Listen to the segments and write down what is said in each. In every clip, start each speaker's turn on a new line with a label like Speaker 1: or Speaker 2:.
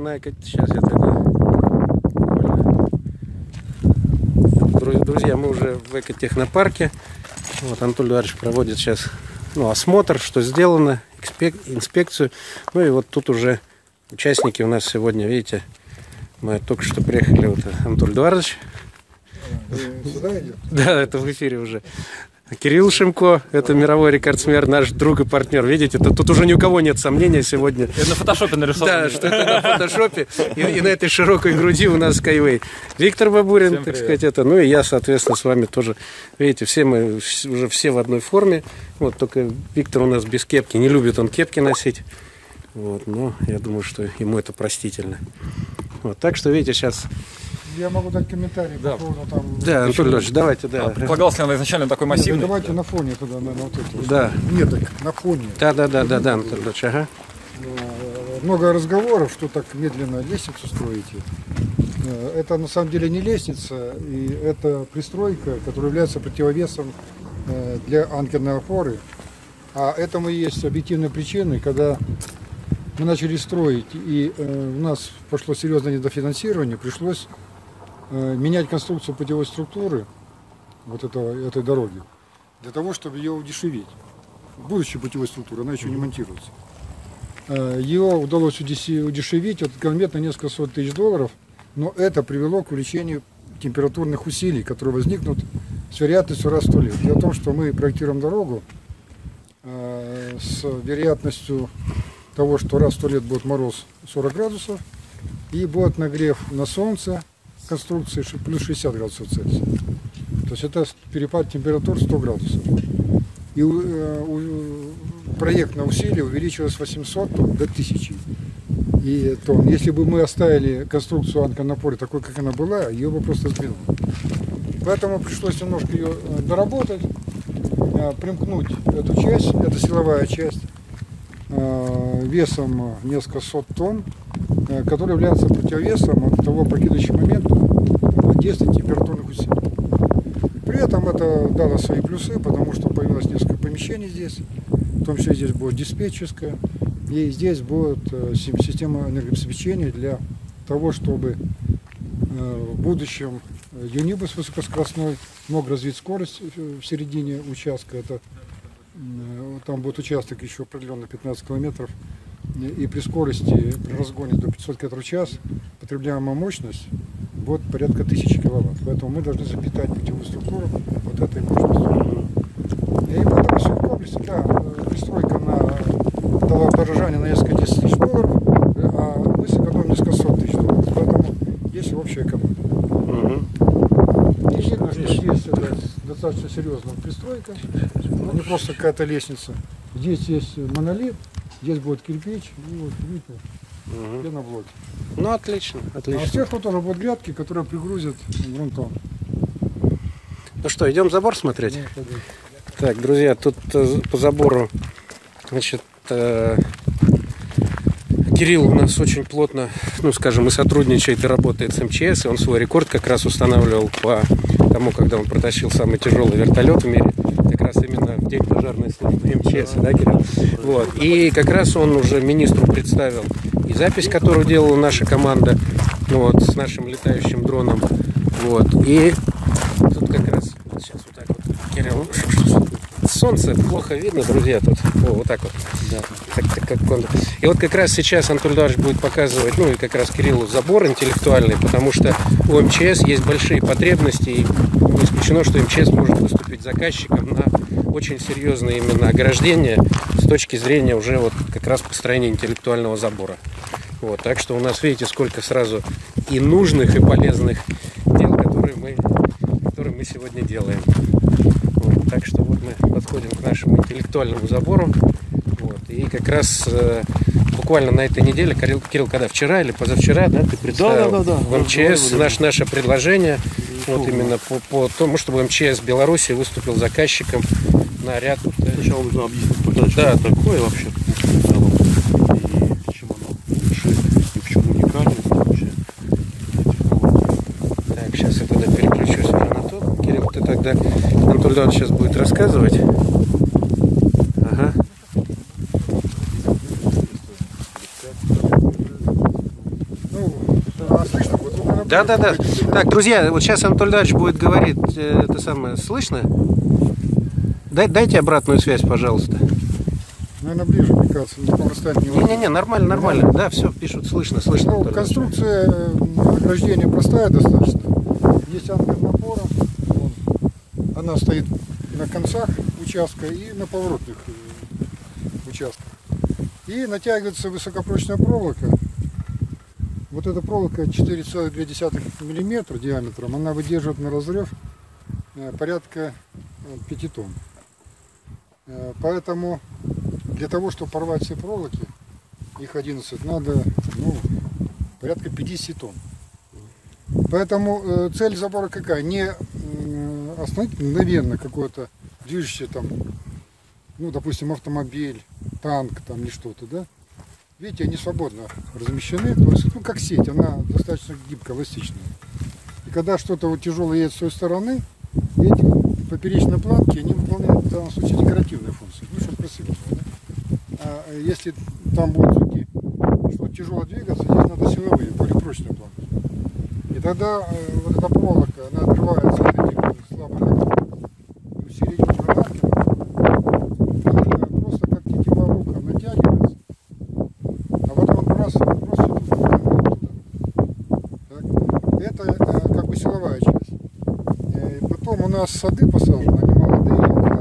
Speaker 1: на сейчас я тогда. Друзья, мы уже в экотехнопарке. Вот Анатолий Эдуардович проводит сейчас осмотр, что сделано, инспекцию. Ну и вот тут уже участники у нас сегодня, видите, мы только что приехали, вот Анатолий Эдуардович.
Speaker 2: Сюда идет?
Speaker 1: Да, это в эфире уже. Кирилл Шимко, это мировой рекордсмен, наш друг и партнер. Видите, тут уже ни у кого нет сомнения сегодня.
Speaker 3: Это на фотошопе нарисовано.
Speaker 1: Да, что это на фотошопе. И на этой широкой груди у нас Skyway. Виктор Бабурин, так сказать, это. Ну и я, соответственно, с вами тоже. Видите, все мы уже все в одной форме. Вот только Виктор у нас без кепки. Не любит он кепки носить. Вот, но я думаю, что ему это простительно. Вот, так что, видите, сейчас...
Speaker 2: Я могу дать комментарий по поводу там...
Speaker 1: Да, Анатолий Ильич, давайте, да.
Speaker 3: Предполагалось ли изначально такой массивный?
Speaker 2: Давайте на фоне тогда, наверное, вот это.
Speaker 1: Да.
Speaker 2: Нет, так на фоне.
Speaker 1: Да, Анатолий Ильич, ага.
Speaker 2: Много разговоров, что так медленно лестницу строите. Это на самом деле не лестница, и это пристройка, которая является противовесом для анкерной опоры. А этому есть объективные причины, когда мы начали строить, и у нас пошло серьезное недофинансирование, пришлось менять конструкцию путевой структуры вот этой дороги, для того, чтобы ее удешевить. Будущая путевой структура, она еще не монтируется. Ее удалось удешевить, этот километр на несколько сот тысяч долларов, но это привело к увеличению температурных усилий, которые возникнут с вероятностью раз в 100 лет. Дело в том, что мы проектируем дорогу с вероятностью того, что раз в 100 лет будет мороз 40 градусов и будет нагрев на солнце конструкции плюс 60 градусов Цельсия. То есть это перепад температур 100 градусов. И проектное усилие увеличилось с 800 до 1000 и тонн. Если бы мы оставили конструкцию анкернопоры такой, как она была, ее бы просто сдвинуло. Поэтому пришлось немножко ее доработать, примкнуть эту часть, это силовая часть, весом несколько сот тонн, который является противовесом от того прокидывающего момента действия температурных усилий. При этом это дало свои плюсы, потому что появилось несколько помещений здесь, в том числе здесь будет диспетчерская, и здесь будет система энергообеспечения для того, чтобы в будущем юнибус высокоскоростной мог развить скорость в середине участка. Там будет участок еще определенно 15 километров, и при скорости, при разгоне до 500 км в час потребляемая мощность будет порядка 1000 киловатт. Поэтому мы должны запитать путевую структуру вот этой мощностью. И поэтому все в комплексе, да, пристройка дала дорожание на несколько 10 тысяч долларов, а мы сэкономим несколько сот тысяч долларов. Поэтому есть общая экономия. И видно, что здесь это достаточно серьезная пристройка, не просто какая-то лестница. Здесь есть монолит, здесь будет кирпич, и вот видите, пеноблоки.
Speaker 1: Ну, отлично, отлично.
Speaker 2: А сверху тоже будут грядки, которые пригрузят грунтом.
Speaker 1: Ну что, идем забор смотреть? Так, друзья, тут по забору, значит, Кирилл у нас очень плотно, скажем, и сотрудничает, и работает с МЧС, и он свой рекорд как раз устанавливал по тому, когда он протащил самый тяжелый вертолет в мире, как раз именно в день пожарной службы МЧС, да, Кирилл? Вот. И как раз он уже министру представил и запись, которую делала наша команда, с нашим летающим дроном, вот. И тут как раз, сейчас вот так вот, Кирилл, солнце плохо видно, друзья, тут, вот так вот. Да. И вот как раз сейчас Анатолий Эдуардович будет показывать, и как раз Кириллу забор интеллектуальный, потому что у МЧС есть большие потребности, и не исключено, что МЧС может выступить заказчиком на очень серьезное именно ограждение с точки зрения уже вот как раз построения интеллектуального забора. Вот, так что у нас, видите, сколько сразу и нужных, и полезных дел, которые мы сегодня делаем. Вот, так что вот мы подходим к нашему интеллектуальному забору. Вот, и как раз буквально на этой неделе, Кирилл, когда вчера или позавчера, да, ты представил в МЧС наше предложение, вот именно по тому, чтобы МЧС Беларуси выступил заказчиком на ряд.
Speaker 4: Сначала нужно объяснить, что такое вообще, и чем оно решит, и в чем уникальность вообще.
Speaker 1: Так, сейчас я тогда переключусь уже на то. Кирилл, ты тогда, Анатолий Эдуардович сейчас будет рассказывать. Ага. Да. Так, друзья, вот сейчас Анатолий Ильич будет говорить, это самое, слышно? Дайте обратную связь, пожалуйста.
Speaker 2: Наверное, ближе, мне кажется, на таком расстоянии.
Speaker 1: Не, нормально. Да, все, пишут, слышно.
Speaker 2: Ну, конструкция ограждения простая достаточно. Есть ангар напора. Она стоит на концах участка и на поворотных участках. И натягивается высокопрочная проволока. Вот эта проволока 4,2 мм диаметром, она выдерживает на разрыв порядка 5 тонн. Поэтому для того, чтобы порвать все проволоки, их 11, надо порядка 50 тонн. Поэтому цель забора какая? Не остановить мгновенно какое-то движущее там, допустим, автомобиль, танк там или что-то, да? Видите, они свободно размещены, то есть, как сеть, она достаточно гибкая, эластичная. И когда что-то вот тяжелое едет с той стороны, эти поперечные планки, они выполняют в данном случае декоративные функции, чтобы красиво было, да? А если там будет идти, что тяжело двигаться, здесь надо силовые, более прочные планки. И тогда вот эта проволока, она отрывается от этих слабых усилителей гранатки, просто как тетива рука натягивается, а потом он бросит туда. Это как бы силовая часть. И потом у нас сады посажены, они молодые,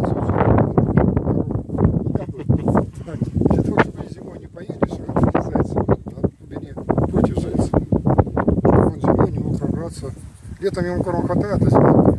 Speaker 2: для того, чтобы зимой не поели, все это зайцы, против зайца. Чтобы он зимой не мог пробраться. Летом ему корма хватает, а зимой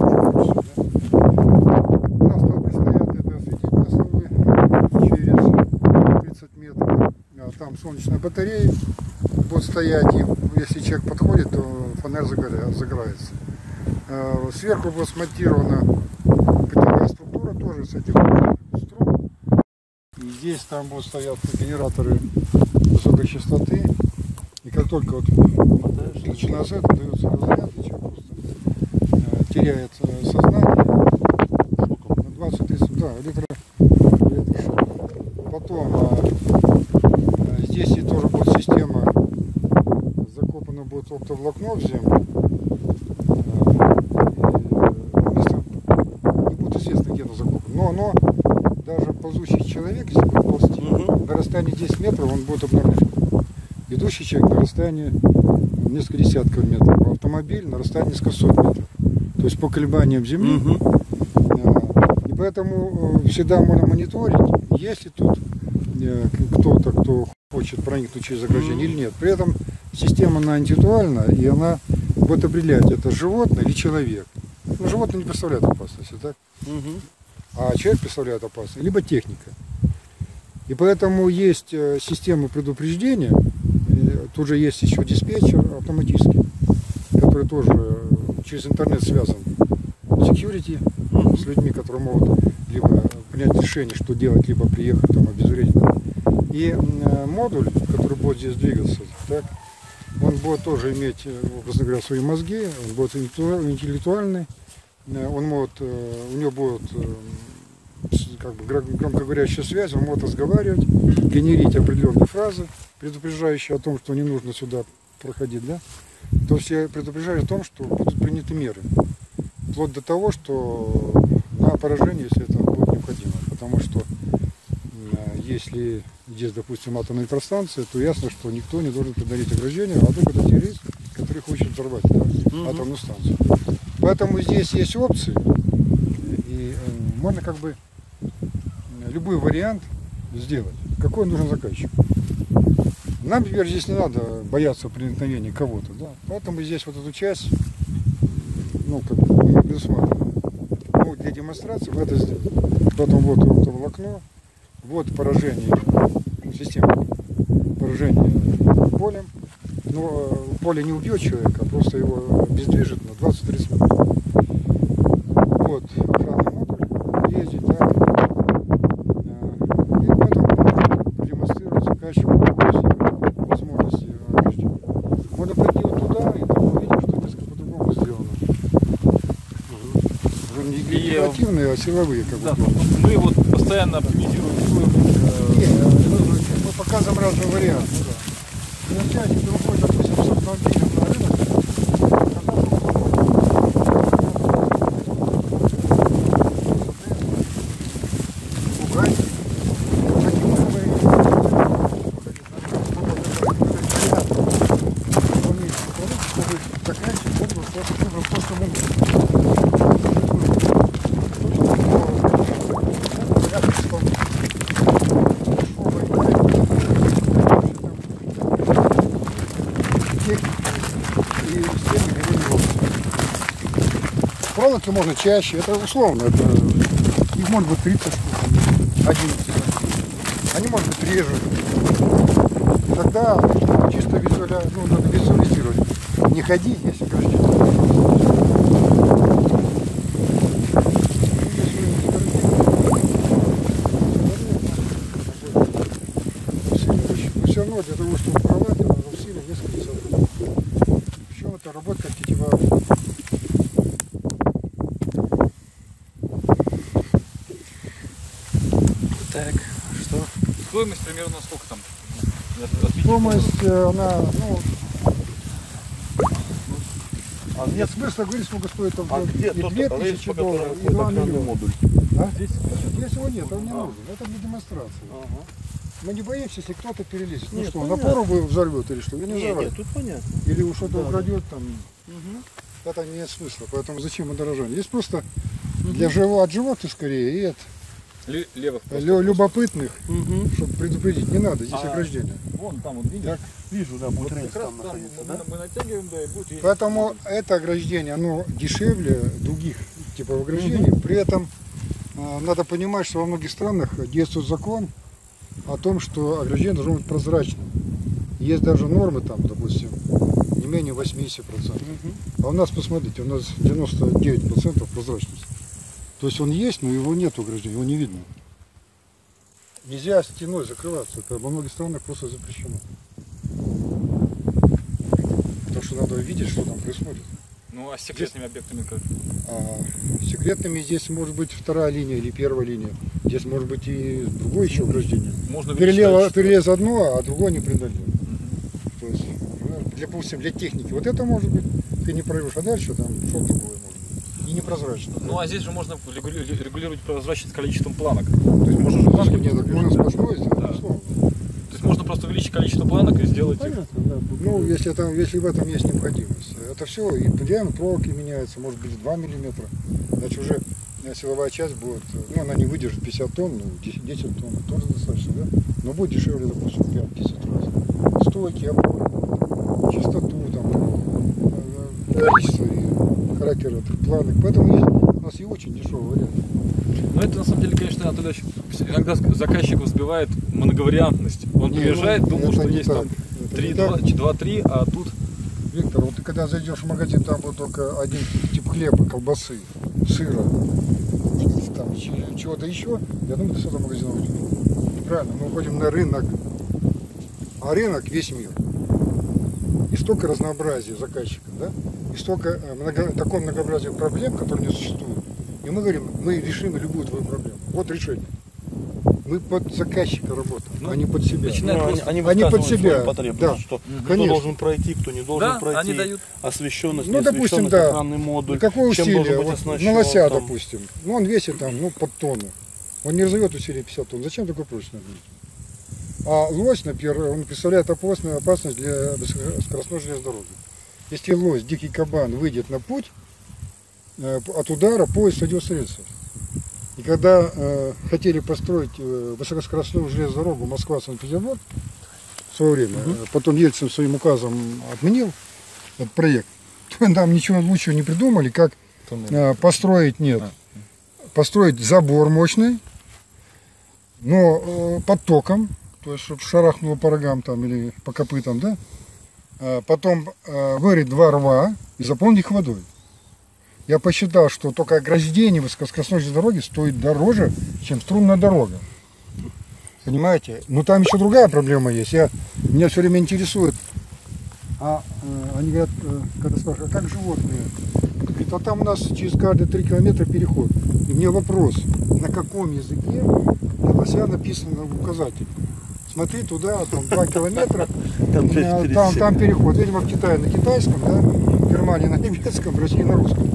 Speaker 2: у нас столбы стоят, это осветительные столбы через 30 метров. Там солнечная батарея будет стоять, и если человек подходит, то фонарь загорается. Сверху будет смонтирована питовая структура тоже с этих струн. И здесь там будут стоять генераторы высокой частоты. И как только вот начинается это, дается разряд, и человек просто теряет сознание на 20-30 электрошок. Потом здесь и тоже будет система, закопано будет оптоволокно в землю. Не будет известно, где оно закопано. Но оно, даже ползущий человек, если будет ползти, на расстоянии 10 метров он будет обнаружен. Идущий человек на расстоянии несколько десятков метров, автомобиль на расстоянии несколько сот метров. То есть по колебаниям земли. И поэтому всегда можно мониторить, есть ли тут кто-то, кто хочет проникнуть через ограждение или нет. При этом система она индивидуальна, и она будет определять, это животное или человек. Ну, животное не представляет опасности, так? А человек представляет опасность, либо техника. И поэтому есть система предупреждения, тут же есть еще диспетчер автоматический, который тоже через интернет связан с security, с людьми, которые могут либо принять решение, что делать, либо приехать, там, обезвредить. И модуль, который будет здесь двигаться, так, он будет тоже иметь, образно говоря, свои мозги, он будет интеллектуальный, он может, у него будет как бы громкоговорящая связь, он может разговаривать, генерить определенные фразы, предупреждающие о том, что не нужно сюда проходить, да? То есть я предупреждаю о том, что будут приняты меры, вплоть до того, что на поражение, если это будет необходимо, потому что если здесь, допустим, атомная электростанция, то ясно, что никто не должен преодолеть ограждение, а только тот террорист, который хочет взорвать, да, атомную станцию. Поэтому здесь есть опции, и можно как бы любой вариант сделать, какой нужен заказчику. Нам теперь здесь не надо бояться проникновения кого-то, да? Поэтому здесь вот эту часть, как бы предусмотрено. Для демонстрации мы это сделали. Потом вот волокно, вот поражение системы, поражение полем. Но поле не убьет человека, а просто его обездвижит на 20-30 минут. Вот охранный модуль ездит, да. И поэтому продемонстрировать заказчику возможности ограждения. Можно пойти вот туда, и там увидим, что несколько по-другому сделано. Уже не декоративные, а силовые, как
Speaker 3: Да,
Speaker 2: бы.
Speaker 3: мы вот постоянно оптимизируем
Speaker 2: Мы показываем разные варианты. Если вдруг выходит, допустим, с автомобилем на рынок, Колонки можно чаще, это условно. Это, их может быть 30 штук, 11. Они может быть реже. Тогда чисто надо визуализировать. Не ходить, если ограждение. Все равно для того, чтобы управлять, надо усилия несколько сотрудников. Причем это работа как тетивая.
Speaker 1: Так, что?
Speaker 3: Стоимость примерно сколько там?
Speaker 2: Стоимость, она, нет смысла говорить, сколько стоит там.
Speaker 4: где
Speaker 2: и
Speaker 4: тот
Speaker 2: 2000
Speaker 4: по
Speaker 2: долларов,
Speaker 4: которому
Speaker 2: и 2
Speaker 4: входит
Speaker 2: миллиона.
Speaker 4: модуль?
Speaker 2: А? Здесь его нет, он не нужен. Это для демонстрации. Мы не боимся, если кто-то перелезет. Ну
Speaker 4: Нет,
Speaker 2: что,
Speaker 4: понятно.
Speaker 2: напору взорвет или что? Или не взорвет.
Speaker 4: Нет, тут понятно.
Speaker 2: Или уж что-то
Speaker 4: Да.
Speaker 2: украдет там. Это не имеет смысла. Поэтому зачем мы дорожаем? Есть просто для от животных скорее и от
Speaker 3: Левых.
Speaker 2: любопытных, чтобы предупредить. Не надо, здесь
Speaker 3: А,
Speaker 2: ограждение.
Speaker 3: Вон там вот видишь.
Speaker 2: Так.
Speaker 4: Вижу, да, будет
Speaker 3: Вот
Speaker 4: рельс
Speaker 3: как раз
Speaker 4: там
Speaker 3: там
Speaker 4: находиться, да?
Speaker 3: мы натягиваем, да, и будет ездить.
Speaker 2: Поэтому это ограждение, оно дешевле других типов ограждений. При этом надо понимать, что во многих странах действует закон о том, что ограждение должно быть прозрачным. Есть даже нормы там, допустим, не менее 80%. А у нас, посмотрите, у нас 99% прозрачности. То есть он есть, но его нет ограждения, его не видно. Нельзя стеной закрываться, это во многих странах просто запрещено. Потому что надо видеть, что там происходит.
Speaker 3: Ну а с секретными объектами как?
Speaker 2: Секретными здесь может быть вторая линия или первая линия. Здесь может быть и другое еще ограждение.
Speaker 3: Можно увеличить количество.
Speaker 2: Перелез одно, а другое не преодолел. То есть, допустим, для техники вот это может быть, ты не пройдешь, а дальше там что-то другое может быть. И непрозрачно.
Speaker 3: Ну а здесь же можно регулировать прозрачность количеством планок. То есть можно же планки.
Speaker 2: Нет, так можно сплошное сделать,
Speaker 3: Да.
Speaker 2: условно.
Speaker 3: То есть можно просто увеличить количество планок и сделать их.
Speaker 2: Понятно, да. Ну, если в этом есть необходимость. Это все, и диаметр проволоки меняется, может быть 2 миллиметра. Значит, уже силовая часть будет, ну, она не выдержит 50 тонн, ну, 10 тонн тоже достаточно, да? Но будет дешевле, допустим, 5-10 раз. Стойки, опоры, чистоту, там, количество и характер этих планок. Поэтому есть у нас и очень дешевый вариант.
Speaker 3: Но это на самом деле, конечно, Анатолий Ильич, иногда заказчиков сбивает многовариантность. Он приезжает, думал, что есть там 2-3, а тут...
Speaker 2: Виктор, вот ты когда зайдешь в магазин, там будет только один тип хлеба, колбасы, сыра, там чего-то еще, я думаю, ты с этого магазина уйдешь. Правильно, мы уходим на рынок, а рынок весь мир. И столько разнообразия заказчиков, да? И столько такого многообразия проблем, которые не существуют. И мы говорим, мы решим любую твою проблему. Вот решение. Мы под заказчика работаем, а не под себя.
Speaker 4: Они
Speaker 2: под себя.
Speaker 4: Потребность,
Speaker 2: Да.
Speaker 4: что кто
Speaker 2: Конечно.
Speaker 4: должен пройти, кто не должен
Speaker 3: Да,
Speaker 4: пройти.
Speaker 3: они дают.
Speaker 4: Освещенность,
Speaker 2: Ну, допустим,
Speaker 4: неосвещенность,
Speaker 2: да.
Speaker 4: экранный модуль.
Speaker 2: Какое
Speaker 4: чем
Speaker 2: усилие?
Speaker 4: должен быть
Speaker 2: Вот
Speaker 4: оснащен,
Speaker 2: на лося,
Speaker 4: там.
Speaker 2: допустим. Ну, он весит там, ну, под тонну. Он не разовьет усилие 50 тонн. Зачем такой прочный? А лось, например, он представляет опасность для скоростной железной дороги. Если лось, дикий кабан, выйдет на путь, от удара поезд сойдет с рельсов. И когда хотели построить высокоскоростную железную дорогу Москва-Санкт-Петербург в свое время, потом Ельцин своим указом отменил этот проект, то нам ничего лучше не придумали, как построить построить забор мощный, но под током, то есть чтобы шарахнуло по рогам там или по копытам, да? Потом вырыть 2 рва и заполнить их водой. Я посчитал, что только ограждение высокоскоростной дороги стоит дороже, чем струнная дорога. Понимаете? Но там еще другая проблема есть. Меня все время интересует. Они говорят, когда спрашивают, а как животные? Говорит, а там у нас через каждые 3 километра переход. И мне вопрос, на каком языке для лося написано в указателе? Смотри туда, там 2 километра, там переход. Видимо, в Китае на китайском, да? В Германии на немецком, в России на русском.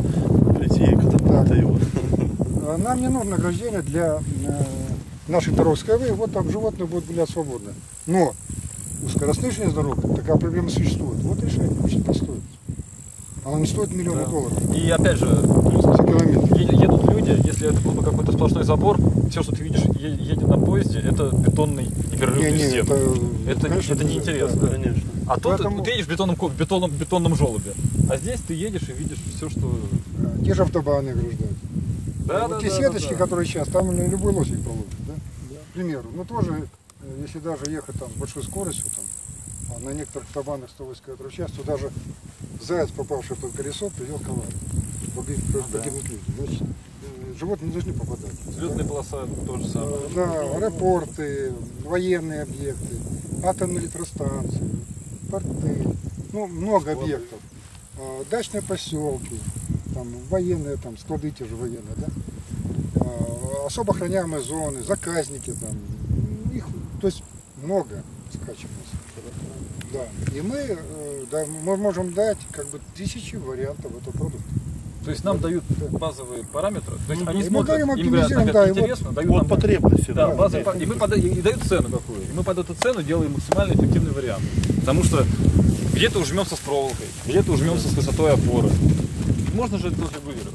Speaker 2: Нам не нужно ограждение для наших дорог скорее, вот там животные будут гулять свободно. Но у скоростных железных дорог такая проблема существует. Вот решение очень простое. Она не стоит миллионы долларов.
Speaker 3: И опять же,
Speaker 2: за километр.
Speaker 3: едут люди, если это был бы какой-то сплошной забор, все, что ты видишь, едет на поезде, это бетонный непрерывный стен. Это неинтересно.
Speaker 4: Конечно.
Speaker 3: А тут ты едешь в бетонном желобе. А здесь ты едешь и видишь все, что...
Speaker 2: Те же автобаны ограждают.
Speaker 3: Да,
Speaker 2: Вот
Speaker 3: да,
Speaker 2: те
Speaker 3: да,
Speaker 2: сеточки,
Speaker 3: да, да.
Speaker 2: которые сейчас, там на любой лосик положит, да? К примеру. Ну тоже, если даже ехать там с большой скоростью, там, а на некоторых автобанах 180 км в час, то даже заяц, попавший под колесо, привел к аварии. Погибнут люди. Значит, животные не должны попадать.
Speaker 3: Взлетная полоса то же самое.
Speaker 2: Да, аэропорты, военные объекты, атомные электростанции, порты, ну, много объектов. Дачные поселки, там, военные, там, склады те же военные, да? Особо охраняемые зоны, заказники, там, их, то есть много скачивается. Да. И мы, да, мы можем дать как бы тысячи вариантов этого продукта.
Speaker 3: То есть нам дают базовые параметры, то есть они
Speaker 2: И мы
Speaker 3: смотрят,
Speaker 2: даем,
Speaker 3: им говорят,
Speaker 2: оптимизируем,
Speaker 3: опять
Speaker 2: да, и вот
Speaker 3: интересно, дают
Speaker 4: Вот
Speaker 3: нам
Speaker 4: потребности,
Speaker 3: да,
Speaker 4: да.
Speaker 3: базовые, и мы и дают цену какую. И мы под эту цену делаем максимально эффективный вариант. Потому что где-то ужмемся с проволокой, где-то ужмемся с высотой опоры. Можно же это регулировать.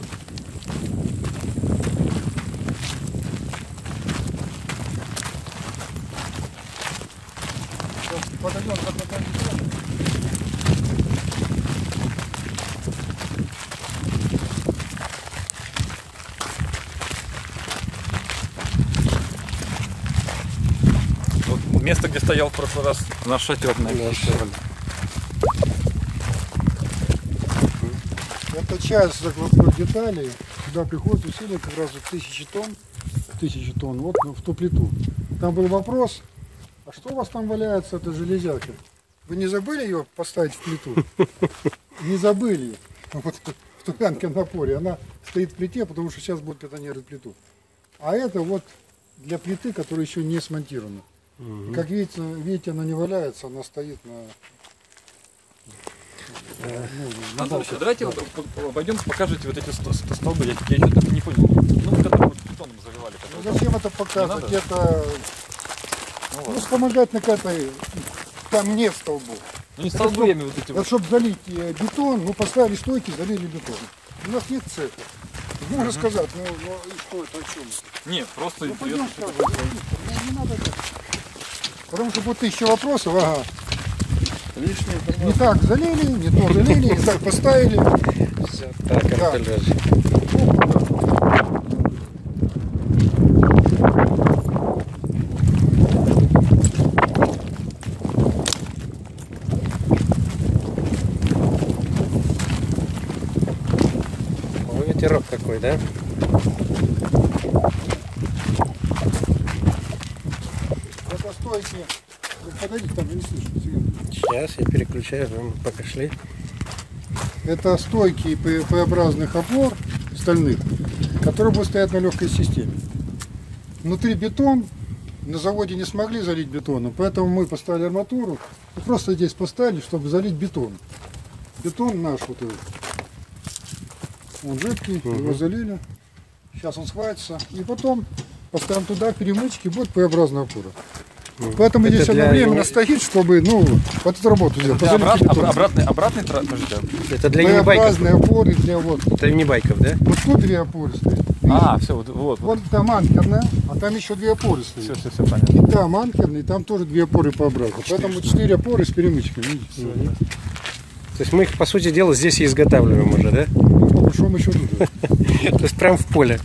Speaker 2: подойдем к одному.
Speaker 3: Вот место, где стоял в прошлый раз наш шатер.
Speaker 2: Это часть закладных деталей, сюда приходит усилие как раз вот 1000 тонн, вот в ту плиту. Там был вопрос, а что у вас там валяется, эта железяка? Вы не забыли ее поставить в плиту? Не забыли. Вот в Тупянке на напоре, она стоит в плите, потому что сейчас будут бетонировать плиту. А это вот для плиты, которая еще не смонтирована. Как видите, она не валяется, она стоит на...
Speaker 3: Анатолий, давайте пойдем покажите вот эти столбы. Я еще так не понял. Ну, которые вот бетоном заливали.
Speaker 2: Ну, зачем это показывать? Это ну, вспомогательно к этой, там нет столбов.
Speaker 3: Ну не столбами вот эти
Speaker 2: Вот
Speaker 3: вот.
Speaker 2: чтобы залить бетон, ну поставили стойки, залили бетон. У нас нет цеха. Можно сказать, ну и что это, о чем это?
Speaker 3: Нет, просто
Speaker 2: Ну пойдем
Speaker 3: интересно.
Speaker 2: сразу, не надо так. Потому что будет 1000 вопросов, ага.
Speaker 3: Лишние
Speaker 2: Не так залили, не то залили, не так поставили.
Speaker 1: Все так,
Speaker 2: Да.
Speaker 1: Анатолий Иванович. Ой, ветерок какой, да?
Speaker 2: Это стойки. Вы подойдите, там я не слышу. Свет.
Speaker 1: Сейчас я переключаю, вам пока шли.
Speaker 2: Это стойки П-образных опор стальных, которые будут стоять на легкой системе. Внутри бетон, на заводе не смогли залить бетоном, поэтому мы поставили арматуру и просто здесь поставили, чтобы залить бетон. Бетон наш вот этот. Он жидкий, его залили. Сейчас он схватится. И потом поставим туда перемычки, будет П-образная опора. Поэтому
Speaker 1: Это
Speaker 2: здесь
Speaker 1: для
Speaker 2: одновременно
Speaker 1: линии-
Speaker 2: стоит, чтобы, ну, вот эту работу сделать. Позалить бетон.
Speaker 3: Обратный трап, подождите.
Speaker 1: Это для юнибайков.
Speaker 2: П-образные опоры для вот.
Speaker 1: Это юнибайков, да?
Speaker 2: Вот тут две опоры стоят.
Speaker 3: А, все, вот.
Speaker 2: Вот там анкерная, а там еще две опоры стоят.
Speaker 3: Все понятно.
Speaker 2: И там анкерная, и там тоже две опоры по образу. Поэтому 4 опоры с перемычками. Видите?
Speaker 1: То есть мы их, по сути дела, здесь и изготавливаем уже, да?
Speaker 2: Ну, по большому счету. Да.
Speaker 1: То есть прям в поле.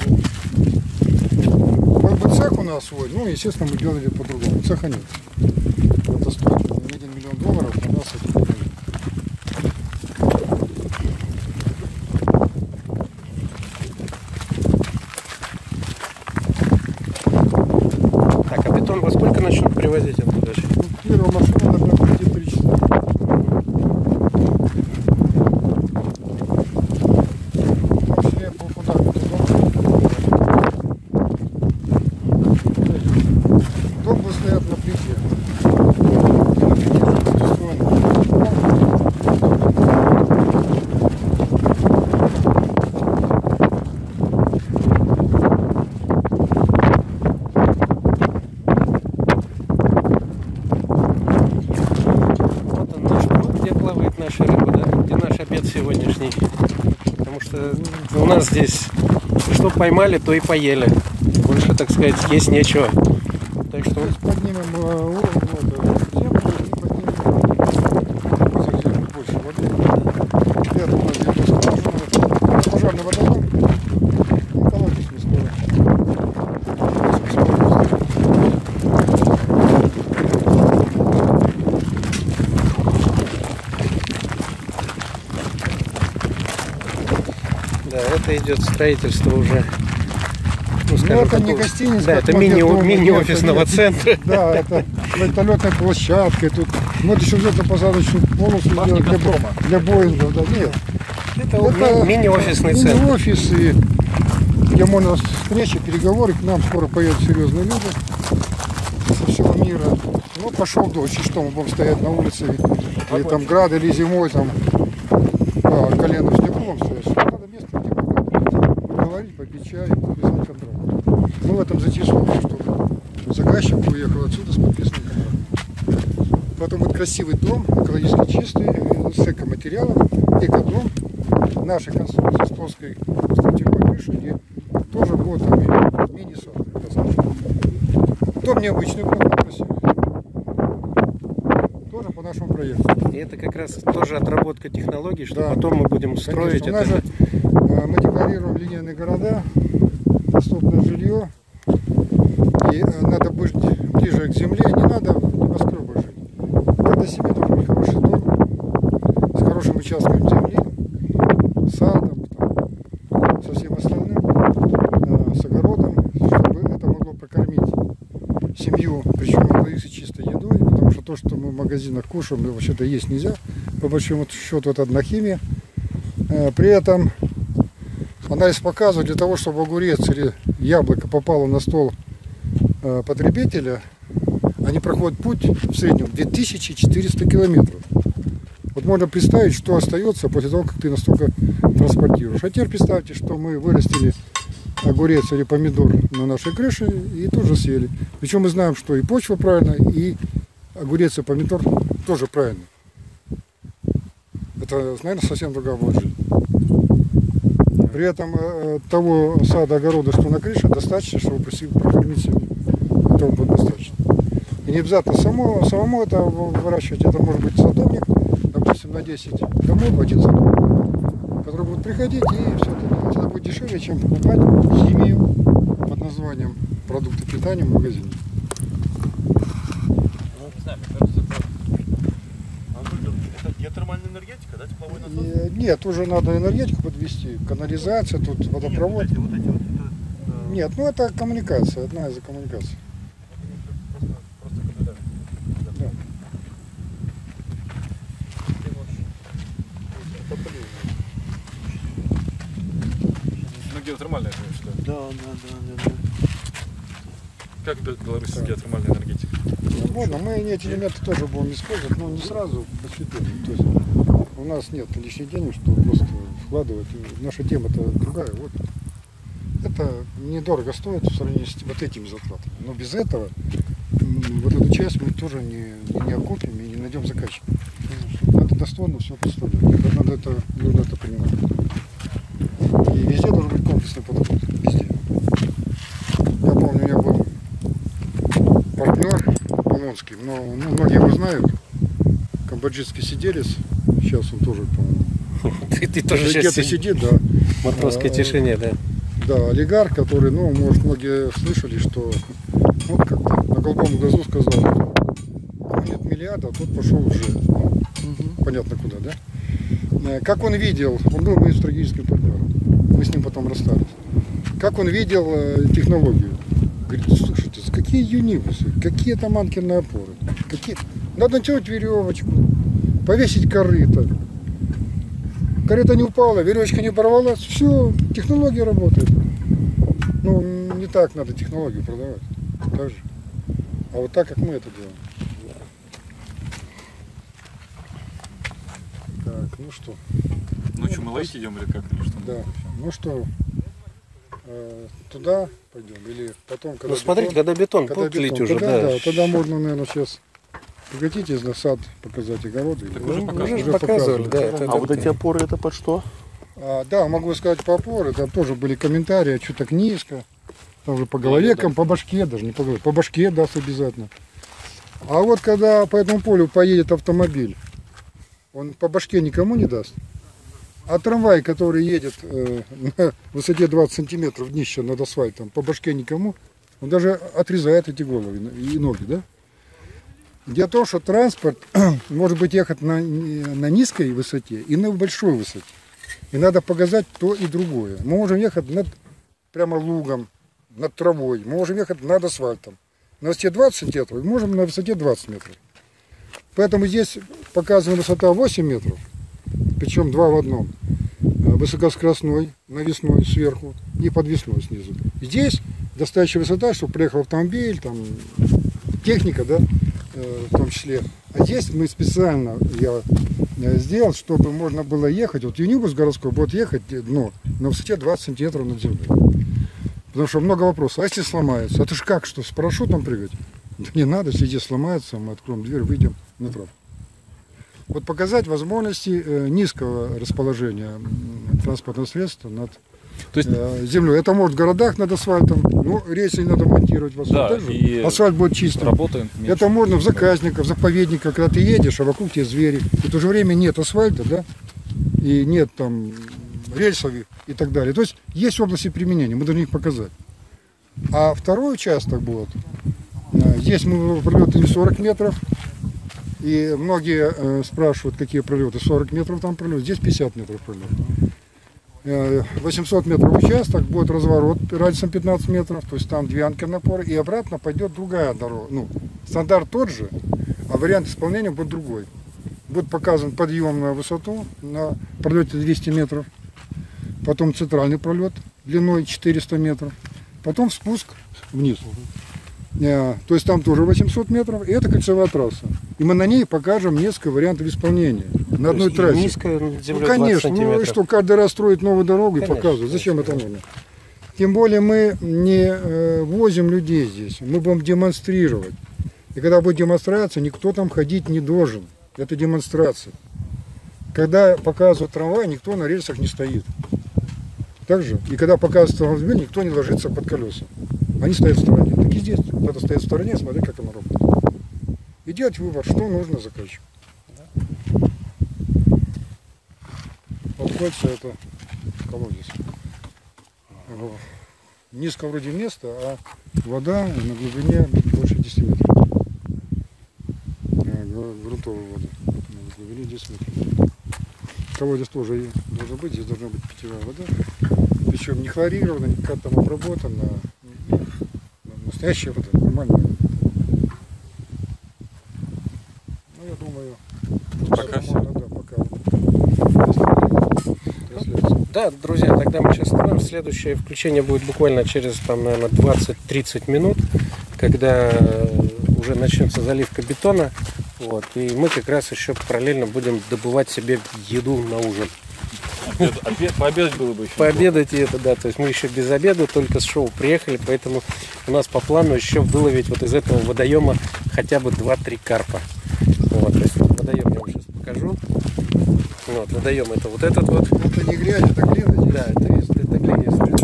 Speaker 2: Как бы цех у нас свой, ну, естественно, мы делали по-другому. Цеха нет. Это стоит не $1 миллион, у нас это не будет.
Speaker 1: Так, а бетон во сколько начнут привозить оттуда?
Speaker 2: Ну, первая машина должна прийти в 3 часа. Вообще, по фундаменту дом будет стоять на плите. На плите устроен.
Speaker 1: Вот он наш пруд, где плавает наша рыба, да? Где наш обед сегодняшний. Потому что у нас здесь что поймали, то и поели. Больше, так сказать, есть нечего. Так что
Speaker 2: Поднимем уровень землю и поднимем больше воды. Это у нас где-то скважина. Пожарная
Speaker 1: это идет строительство уже, ну,
Speaker 2: Ну,
Speaker 1: скажем,
Speaker 2: это не
Speaker 1: такого-
Speaker 2: гостиница,
Speaker 1: да,
Speaker 2: как
Speaker 1: это
Speaker 2: многие дома, нет,
Speaker 1: мини-офисного
Speaker 2: нет.
Speaker 1: центра.
Speaker 2: Да, это вертолетная площадка. Тут, вот еще взлетно-посадочную полосу
Speaker 3: Башня
Speaker 2: сделать
Speaker 3: Газпрома.
Speaker 2: для Боингов. Да. Нет,
Speaker 1: Это мини-офисный центр.
Speaker 2: мини-офис, и где можно встречи, переговоры. К нам скоро поедут серьезные люди со всего мира. Ну, пошел дождь, и что, мы будем стоять на улице, или там град, или зимой, там, по колено в снегу будем стоять. Что надо место, где поговорить, попить чай, подписать контракт. Мы в этом заинтересованы, чтобы заказчик уехал отсюда с подписанным контрактом. Потом вот красивый дом, экологически чистый, с экоматериалом, экодом, наша конструкция с плоской строительной крышей, и тоже вот мини-сад. Дом необычный, красивый. Тоже по нашему проекту.
Speaker 1: И это как раз тоже отработка технологий, что
Speaker 2: Да.
Speaker 1: потом мы будем строить.
Speaker 2: Конечно, у нас
Speaker 1: Это...
Speaker 2: же мы декларируем линейные города, доступное жилье, и надо быть ближе к земле, не надо в небоскребах жить. Надо себе должен быть хороший дом, с хорошим участком земли, садом, там, со всем остальным, с огородом, чтобы это могло прокормить семью, причем экологически чистой едой, потому что то, что мы в магазинах кушаем, вообще-то есть нельзя, по большому счету это одна химия. При этом анализ показывает, для того, чтобы огурец или яблоко попало на стол потребителя, они проходят путь в среднем 2400 километров. Вот можно представить, что остается после того, как ты настолько транспортируешь. А теперь представьте, что мы вырастили огурец или помидор на нашей крыше и тоже съели. Причем мы знаем, что и почва правильная, и огурец и помидор тоже правильно. Это, наверное, совсем другая будет жизнь. При этом того сада, огорода, что на крыше, достаточно, чтобы прокормить семью. Этого будет достаточно. И не обязательно самому это выращивать. Это может быть садовник, допустим, на 10 домов один садовник, который будет приходить и все это делать. Это будет дешевле, чем покупать химию под названием продукты питания в магазине.
Speaker 3: Не знаю, мне кажется,
Speaker 4: Это геотермальная энергетика, да, тепловой насос?
Speaker 2: Нет, уже надо энергетику подвести, канализация, тут водопровод.
Speaker 4: Вот эти вот,
Speaker 2: Нет, ну это коммуникация, одна из коммуникаций.
Speaker 3: просто капитально.
Speaker 2: Да.
Speaker 3: Ну, геотермальная, конечно, да.
Speaker 4: да.
Speaker 3: Как в Беларуси геотермальная энергетика?
Speaker 2: Можно, мы эти элементы тоже будем использовать, но не сразу, постепенно. То есть у нас нет лишних денег, чтобы просто вкладывать. Наша тема-то другая. Вот. Это недорого стоит в сравнении с вот этими затратами. Но без этого вот эту часть мы тоже не окупим и не найдем заказчика. Надо достойно все представлять. Нужно это понимать. И везде должен быть комплексный подход. Везде. Я помню, у меня был партнер Полонский, но многие его знают. Камбоджийский сиделец. Сейчас он тоже, по-моему,
Speaker 1: Ты тоже сейчас
Speaker 2: где-то сидит, да.
Speaker 1: в матросской тишине, да.
Speaker 2: Да, олигарх, который, ну, может, многие слышали, что вот как-то на голубом глазу сказал, что кому нет миллиарда, тот пошел уже, понятно куда, да? Как он видел, он был моим стратегическим партнером, мы с ним потом расстались. Как он видел технологию? Говорит, слушайте, какие юнибусы, какие там анкерные опоры, какие... Надо натянуть веревочку, повесить корыто. Корыто не упало, веревочка не порвалась, все, технология работает. Ну, не так надо технологию продавать, так же. А вот так, как мы это делаем. Так, ну что,
Speaker 3: Ну что, мы ловить идем или как? Или что?
Speaker 2: да, ну что, туда пойдем или потом, когда
Speaker 1: Ну смотрите,
Speaker 2: бетон,
Speaker 1: когда бетон
Speaker 2: когда
Speaker 1: будет лить
Speaker 2: бетон,
Speaker 1: уже,
Speaker 2: тогда,
Speaker 1: да.
Speaker 2: тогда можно, наверное, сейчас прекратите на сад показать огороды.
Speaker 3: Так
Speaker 2: или-
Speaker 3: уже
Speaker 1: Ну,
Speaker 3: показывали.
Speaker 1: уже показывали, да.
Speaker 2: показывали.
Speaker 1: Это-
Speaker 4: А вот эти опоры это под что?
Speaker 2: Да, могу сказать по опоры, там тоже были комментарии, что так низко, там же по голове, по башке даже, не по голове, по башке даст обязательно. А вот когда по этому полю поедет автомобиль, он по башке никому не даст. А трамвай, который едет на высоте 20 сантиметров днища над асфальтом, по башке никому, он даже отрезает эти головы и ноги, да? Дело в том, что транспорт может быть ехать на низкой высоте и на большой высоте. И надо показать то и другое. Мы можем ехать над прямо лугом, над травой, мы можем ехать над асфальтом. На высоте 20 сантиметров, можем на высоте 20 метров. Поэтому здесь показана высота 8 метров, причем два в одном. Высокоскоростной, навесной сверху и подвесной снизу. Здесь достаточная высота, чтобы приехал автомобиль, там, техника, да, в том числе. А здесь мы специально, я сделал, чтобы можно было ехать, вот Юнибус городской будет ехать, но на высоте 20 сантиметров над землей. Потому что много вопросов. А если сломается? А ты ж как, что, с парашютом прыгать? Да не надо, если здесь сломается, мы откроем дверь, выйдем на тропу. Вот показать возможности низкого расположения транспортного средства над землей. Это может в городах над асфальтом, но рельсы надо монтировать в асфальт.
Speaker 3: Да, и
Speaker 2: асфальт будет чистым.
Speaker 3: Работаем меньше.
Speaker 2: Это можно в заказниках, в заповедниках, когда ты едешь, а вокруг тебе звери. И в то же время нет асфальта, да, и нет там рельсов и так далее. То есть есть области применения, мы должны их показать. А второй участок будет, здесь мы пролеты не 40 метров, и многие спрашивают, какие пролеты, 40 метров там пролет, здесь 50 метров пролет. 800 метров участок, будет разворот радиусом 15 метров, то есть там две анкерные опоры, и обратно пойдет другая дорога. Ну, стандарт тот же, а вариант исполнения будет другой. Будет показан подъем на высоту на пролете 200 метров, потом центральный пролет длиной 400 метров, потом спуск вниз. То есть там тоже 800 метров, и это кольцевая трасса. И мы на ней покажем несколько вариантов исполнения на одной трассе.
Speaker 1: Низкая земля,
Speaker 2: Ну, конечно,
Speaker 1: 20 сантиметров.
Speaker 2: ну, что каждый раз строить новую дорогу и
Speaker 1: Конечно,
Speaker 2: показывать. Зачем это нужно? Тем более мы не возим людей здесь, мы будем демонстрировать. И когда будет демонстрация, никто там ходить не должен. Это демонстрация. Когда показывают трамвай, никто на рельсах не стоит. Также, и когда показывают автомобиль, никто не ложится под колеса. Они стоят в стороне. Так и здесь. Кто-то стоит в стороне, смотри, как оно работает. И делать выбор, что нужно заказчику. Подходится это колодец. Низко вроде место, а вода на глубине больше 10 метров. Грунтовая вода. На глубине 10 метров. Колодец тоже должен быть, здесь должна быть питьевая вода. Причем не хлорирована, не как там обработана. Настоящая вода, нормальная. Ну, я думаю,
Speaker 3: Пока все.
Speaker 2: да, пока.
Speaker 1: Да, друзья, тогда мы сейчас остановим. Следующее включение будет буквально через, там, наверное, 20-30 минут, когда уже начнется заливка бетона. Вот, и мы как раз еще параллельно будем добывать себе еду на ужин.
Speaker 3: Пообедать было бы еще.
Speaker 1: Пообедать и это, да. То есть мы еще без обеда, только с шоу приехали, поэтому у нас по плану еще выловить вот из этого водоема хотя бы 2-3 карпа. Вот, то есть водоем я вам сейчас покажу. Вот, водоем это вот этот вот.
Speaker 2: Это не грязь, это глина.
Speaker 1: Да, это глинистый,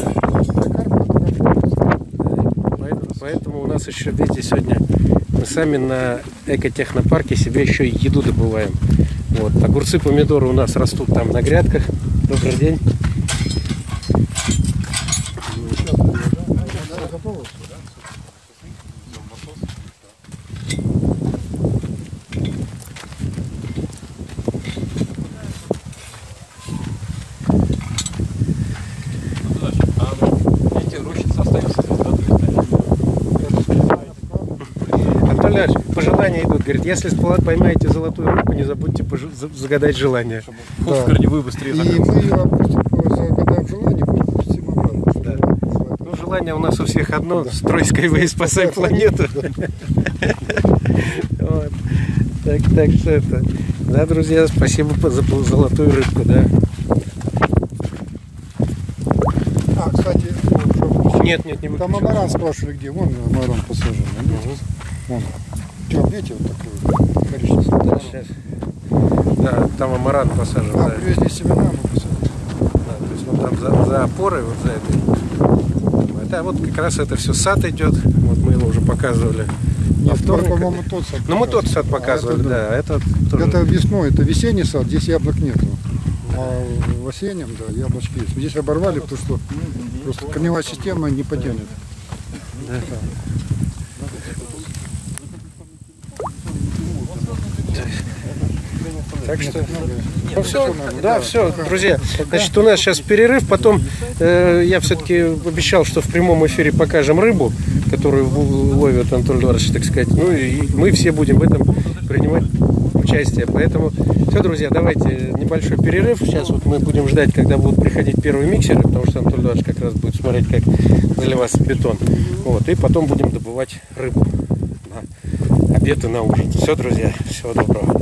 Speaker 1: да. Поэтому у нас еще, видите, сегодня мы сами на экотехнопарке себе еще и еду добываем. Вот. Огурцы, помидоры у нас растут там на грядках. Добрый день.
Speaker 3: Эти рощицы остаются здесь, да?
Speaker 1: Анатолий Ильич, пожелания идут. Говорит, если поймаете золотую рыбку, не забудьте загадать желание.
Speaker 3: Вкус корневой быстрее
Speaker 2: И
Speaker 3: закрылся.
Speaker 2: мы ее опустим, загадаем желание, пустим обратно.
Speaker 1: Да. Ну, желание у нас у всех одно. Строй Skyway, спасай планету. Вот. Так что это. Да, друзья, спасибо за золотую рыбку, да.
Speaker 2: А, кстати,
Speaker 1: Нет, не
Speaker 2: там
Speaker 1: выключил.
Speaker 2: амаран спрашивали, где. Вон амаран посажен. Вон. Тем, видите, вот такой коричневый.
Speaker 1: Да, сейчас. Да, там амарант посажен.
Speaker 2: А,
Speaker 1: Да.
Speaker 2: привезли семена, мы посадили.
Speaker 1: Да, то есть вот там за опорой, вот за этой. Это вот как раз это все сад идет. Вот мы его уже показывали.
Speaker 2: Нет,
Speaker 1: вторник.
Speaker 2: по-моему, тот сад.
Speaker 1: Ну мы тот сад показывали, да. Это тоже.
Speaker 2: Это весной, это весенний сад, здесь яблок нету. А в осеннем, да, яблочки есть. Здесь оборвали, потому что просто корневая система не потянет.
Speaker 1: Да. Так что,
Speaker 2: Ну,
Speaker 1: все, да, все, друзья. Значит, у нас сейчас перерыв, потом я все-таки обещал, что в прямом эфире покажем рыбу, которую ловит Анатолий Эдуардович, так сказать. Ну и мы все будем в этом принимать участие. Поэтому все, друзья, давайте небольшой перерыв. Сейчас вот мы будем ждать, когда будут приходить первые миксеры, потому что Анатолий Эдуардович как раз будет смотреть, как заливаться бетон. Вот, и потом будем добывать рыбу на обед и на ужин. Все, друзья, всего доброго.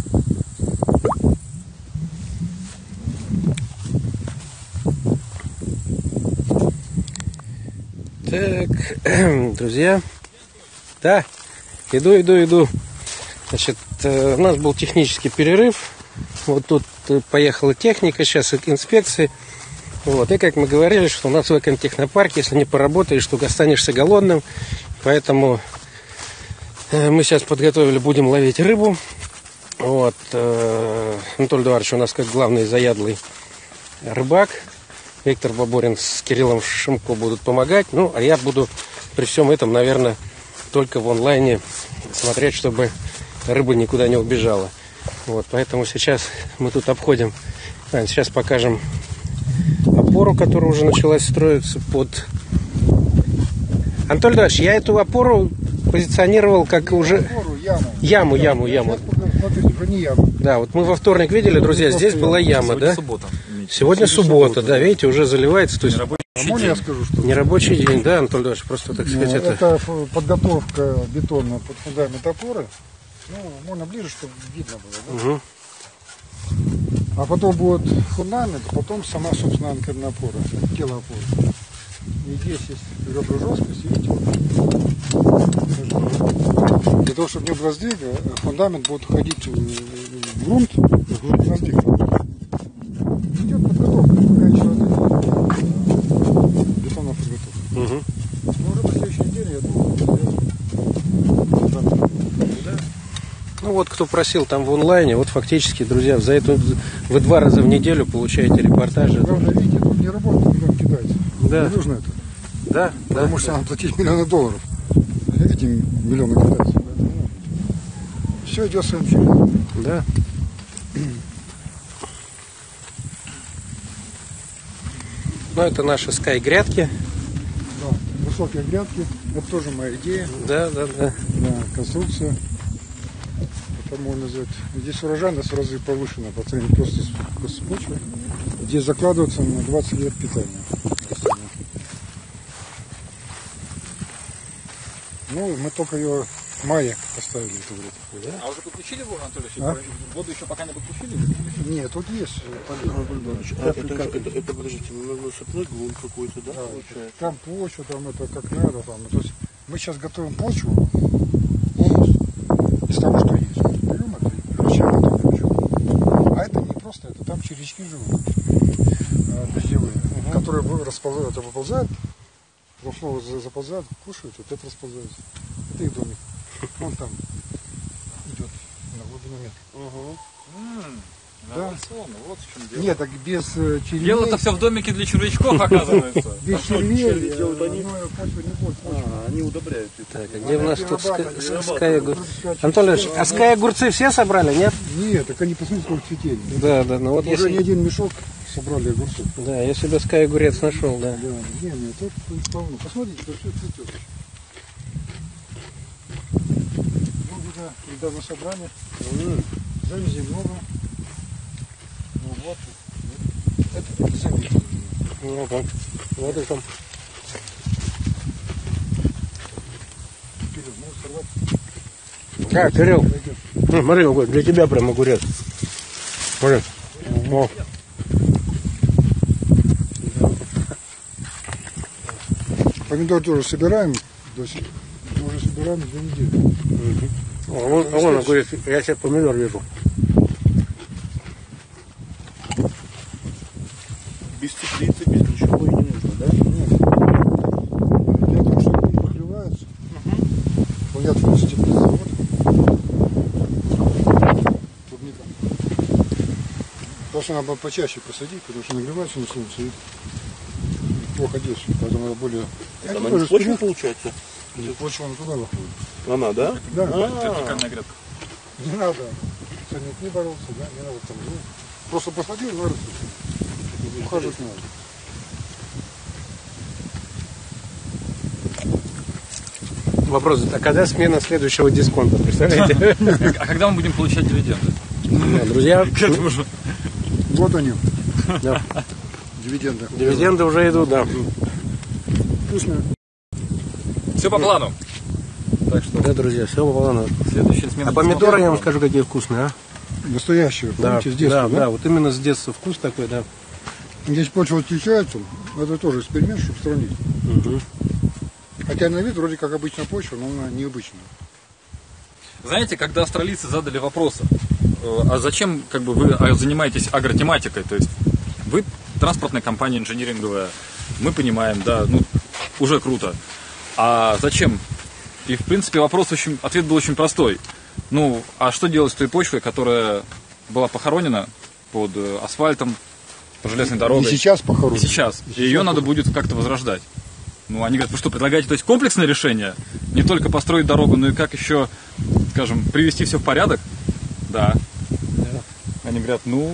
Speaker 1: Так, друзья, да, иду. Значит, у нас был технический перерыв. Вот тут поехала техника, сейчас инспекции. Вот, и как мы говорили, что у нас в экотехнопарке, если не поработаешь, то останешься голодным. Поэтому мы сейчас подготовили, будем ловить рыбу. Вот, Анатолий Эдуардович у нас как главный заядлый рыбак. Виктор Бабурин с Кириллом Шимко будут помогать. Ну, а я буду при всем этом, наверное, только в онлайне смотреть, чтобы рыба никуда не убежала. Вот, поэтому сейчас мы тут обходим. Сейчас покажем опору, которая уже началась строиться под... Анатолий Эдуардович, я эту опору позиционировал как уже... Яму.
Speaker 2: Смотрите, уже не яма.
Speaker 1: Да, вот мы во вторник видели, друзья, здесь была яма, да?
Speaker 3: Суббота.
Speaker 1: Сегодня суббота, да, видите, уже заливается. То есть
Speaker 2: Можно я скажу, что...
Speaker 1: нерабочий день, да, Анатолий Эдуардович, просто, так сказать,
Speaker 2: это подготовка бетона под фундамент опоры. Ну, можно ближе, чтобы видно было. Да?
Speaker 1: Угу.
Speaker 2: А потом будет фундамент, а потом сама, собственно, анкерная опора, тело опоры. И здесь есть ребра жесткость, видите, вот. Для того, чтобы не было сдвига, фундамент будет ходить в грунт, на сдвиг. Идет подготовка, пока еще бетонная подготовка.
Speaker 1: Угу.
Speaker 2: Но уже на следующей неделе, я думаю,
Speaker 1: Ну вот, кто просил там в онлайне, вот фактически, друзья, за это вы 2 раза в неделю получаете репортажи.
Speaker 2: Правда, видите, тут не работает миллион китайцев.
Speaker 1: Да.
Speaker 2: Не нужно это.
Speaker 1: Да,
Speaker 2: Потому
Speaker 1: да.
Speaker 2: что надо платить миллионы долларов этим миллионам китайцев. Все идет своим чередом.
Speaker 1: Да. Ну, это наши Sky грядки.
Speaker 2: Да, высокие грядки. Это тоже моя идея.
Speaker 1: Да.
Speaker 2: Да, конструкция. Это можно назвать. Здесь урожайность в разы повышена по сравнению просто с почвой. Здесь закладывается на 20 лет питания. Ну, мы только ее в мае поставили, эту грядку. Да?
Speaker 3: А уже подключили воду, Анатолий?
Speaker 2: А?
Speaker 3: Воду еще пока не подключили?
Speaker 2: Нет, тут есть.
Speaker 4: Это, подождите, нужно сопнуть грунт какой-то, да, получается?
Speaker 2: Там почва, там это как надо. Там. То есть мы сейчас готовим почву полностью из того, что есть. Берем это и превращаем в эту почву. А это не просто это, там червячки живут, дождевые, которые расползают, это выползают, в основу заползают, кушают, вот это расползается. Это их домик. Вон там идет на глубину метра. Да.
Speaker 3: Вот в чем дело.
Speaker 2: Нет, так без червей.
Speaker 3: Дело-то все в домике для червячков, оказывается.
Speaker 2: Без червей
Speaker 4: делают они?
Speaker 2: почва не будет.
Speaker 4: Они удобряют.
Speaker 1: Так, а где у нас тут Sky огурцы? Анатолий Ильич, а Sky огурцы все собрали, нет?
Speaker 2: Нет, так они посмотрите, сколько цветений.
Speaker 1: Да, ну вот
Speaker 2: Уже не
Speaker 1: если...
Speaker 2: один мешок собрали огурцов.
Speaker 1: Да, я себе Sky огурец нашел, да.
Speaker 2: Да, не, тут полно. Посмотрите, это все цветет. Ну, где-то недавно собрали. Завязи много. Ну вот. Это завязи.
Speaker 1: Ну, вот и там.
Speaker 2: Теперь можно сорвать.
Speaker 1: А, Кирилл,
Speaker 2: Пойдет.
Speaker 1: смотри, какой, для тебя прям огурец. Смотри. О.
Speaker 2: Помидор тоже собираем. Мы уже собираем 2 недели.
Speaker 1: Вон огурец, я себе помидор вижу.
Speaker 4: Без теплицы, без ничего и не нужно, да?
Speaker 2: Нет. Дело в том, что они покрываются. Понятно, что теплица. Вот. Клубника. Просто надо почаще посадить, потому что нагревается на солнце и плохо действует. Поэтому надо более...
Speaker 4: Она не почва получается?
Speaker 2: Почва она туда выходит.
Speaker 4: Она, да?
Speaker 2: Да.
Speaker 3: Вертикальная грядка.
Speaker 2: Не надо. специально не боролся, да, не надо там, ну, просто посадил, но ухаживать не надо.
Speaker 1: Вопрос, а когда смена следующего дисконта, представляете?
Speaker 3: А когда мы будем получать дивиденды?
Speaker 1: Да, друзья,
Speaker 2: Вот они,
Speaker 1: да,
Speaker 2: дивиденды.
Speaker 1: дивиденды уже идут, да.
Speaker 2: Вкусные.
Speaker 3: Все по плану. Так что
Speaker 1: Да, друзья, все по плану.
Speaker 3: следующая смена.
Speaker 1: А помидоры, я вам скажу, какие вкусные, а?
Speaker 2: Настоящие,
Speaker 1: Да,
Speaker 2: помните, с детства,
Speaker 1: да, вот именно с детства вкус такой, да.
Speaker 2: Здесь почва отличается, это тоже эксперимент, чтобы сравнить.
Speaker 1: Мгм.
Speaker 2: Хотя на вид вроде как обычная почва, но она необычная.
Speaker 3: Знаете, когда австралийцы задали вопрос, а зачем как бы вы занимаетесь агротематикой, то есть вы транспортная компания инжиниринговая, мы понимаем, да, ну уже круто. А зачем? И в принципе ответ был очень простой. Ну, а что делать с той почвой, которая была похоронена под асфальтом, по железной дороге?
Speaker 2: И сейчас похоронено.
Speaker 3: И сейчас. И ее надо будет как-то возрождать. Ну, они говорят, вы что, предлагаете, то есть комплексное решение? Не только построить дорогу, но и как еще, скажем, привести все в порядок? Да. Они говорят, ну,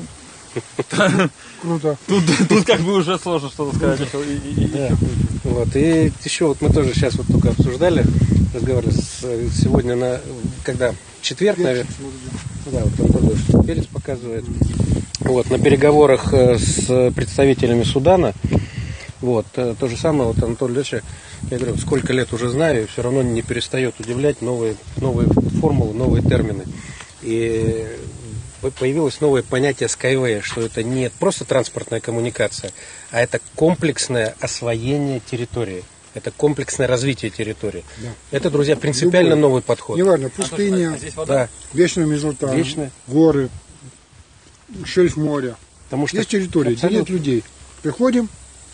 Speaker 2: Круто.
Speaker 3: тут как бы уже сложно что-то сказать.
Speaker 1: Да. Вот, и еще вот мы тоже сейчас вот только обсуждали, разговаривали сегодня когда четверг, наверное, да, вот он тоже что перец показывает. Вот, на переговорах с представителями Судана, вот, то же самое, вот Анатолий Ильич, я говорю, сколько лет уже знаю, и все равно не перестает удивлять новые формулы, новые термины. И появилось новое понятие Skyway, что это не просто транспортная коммуникация, а это комплексное освоение территории. Это комплексное развитие территории. Да. Это, друзья, принципиально новый подход.
Speaker 2: Неважно, пустыня,
Speaker 1: да.
Speaker 2: вечная мерзлота,
Speaker 1: Вечная.
Speaker 2: горы, шельф моря.
Speaker 1: Потому что
Speaker 2: есть территория, где нет людей. Приходим,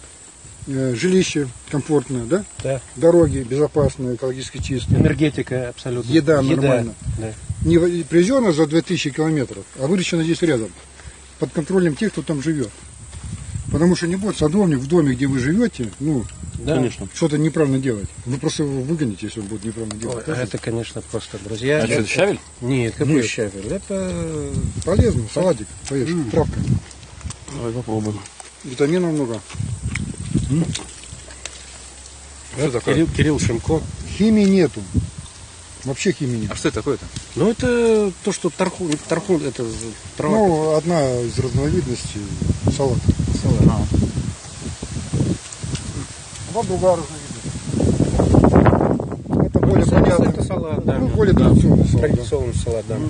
Speaker 2: жилище комфортное, да?
Speaker 1: Да.
Speaker 2: Дороги безопасные, экологически чистые.
Speaker 1: Энергетика абсолютно.
Speaker 2: Еда нормально.
Speaker 1: Да.
Speaker 2: Не привезена за 2000 километров, а выращена здесь рядом, под контролем тех, кто там живет. Потому что не будет садовник в доме, где вы живете, ну,
Speaker 1: Да.
Speaker 4: Конечно.
Speaker 2: что-то неправильно делать. Вы просто его выгоните, если он будет неправильно делать.
Speaker 1: Ой, это, конечно, просто, друзья.
Speaker 3: А что, это щавель?
Speaker 1: Нет, какой
Speaker 2: Нет.
Speaker 1: щавель? Это
Speaker 2: Полезно, салатик, поешь, травка.
Speaker 4: Давай попробуем.
Speaker 2: Витаминов много.
Speaker 3: Что такое?
Speaker 1: Кирилл Шимко.
Speaker 2: Химии нету. Вообще химии нет.
Speaker 3: А что это такое-то?
Speaker 1: Ну, это то, что тархун, это трава.
Speaker 2: Ну, одна из разновидностей салата.
Speaker 3: А.
Speaker 2: Вот другая разновидность. Это более понятно.
Speaker 1: Это салат, да.
Speaker 2: Ну, более традиционный салат. Да.
Speaker 1: Традиционный салат, да.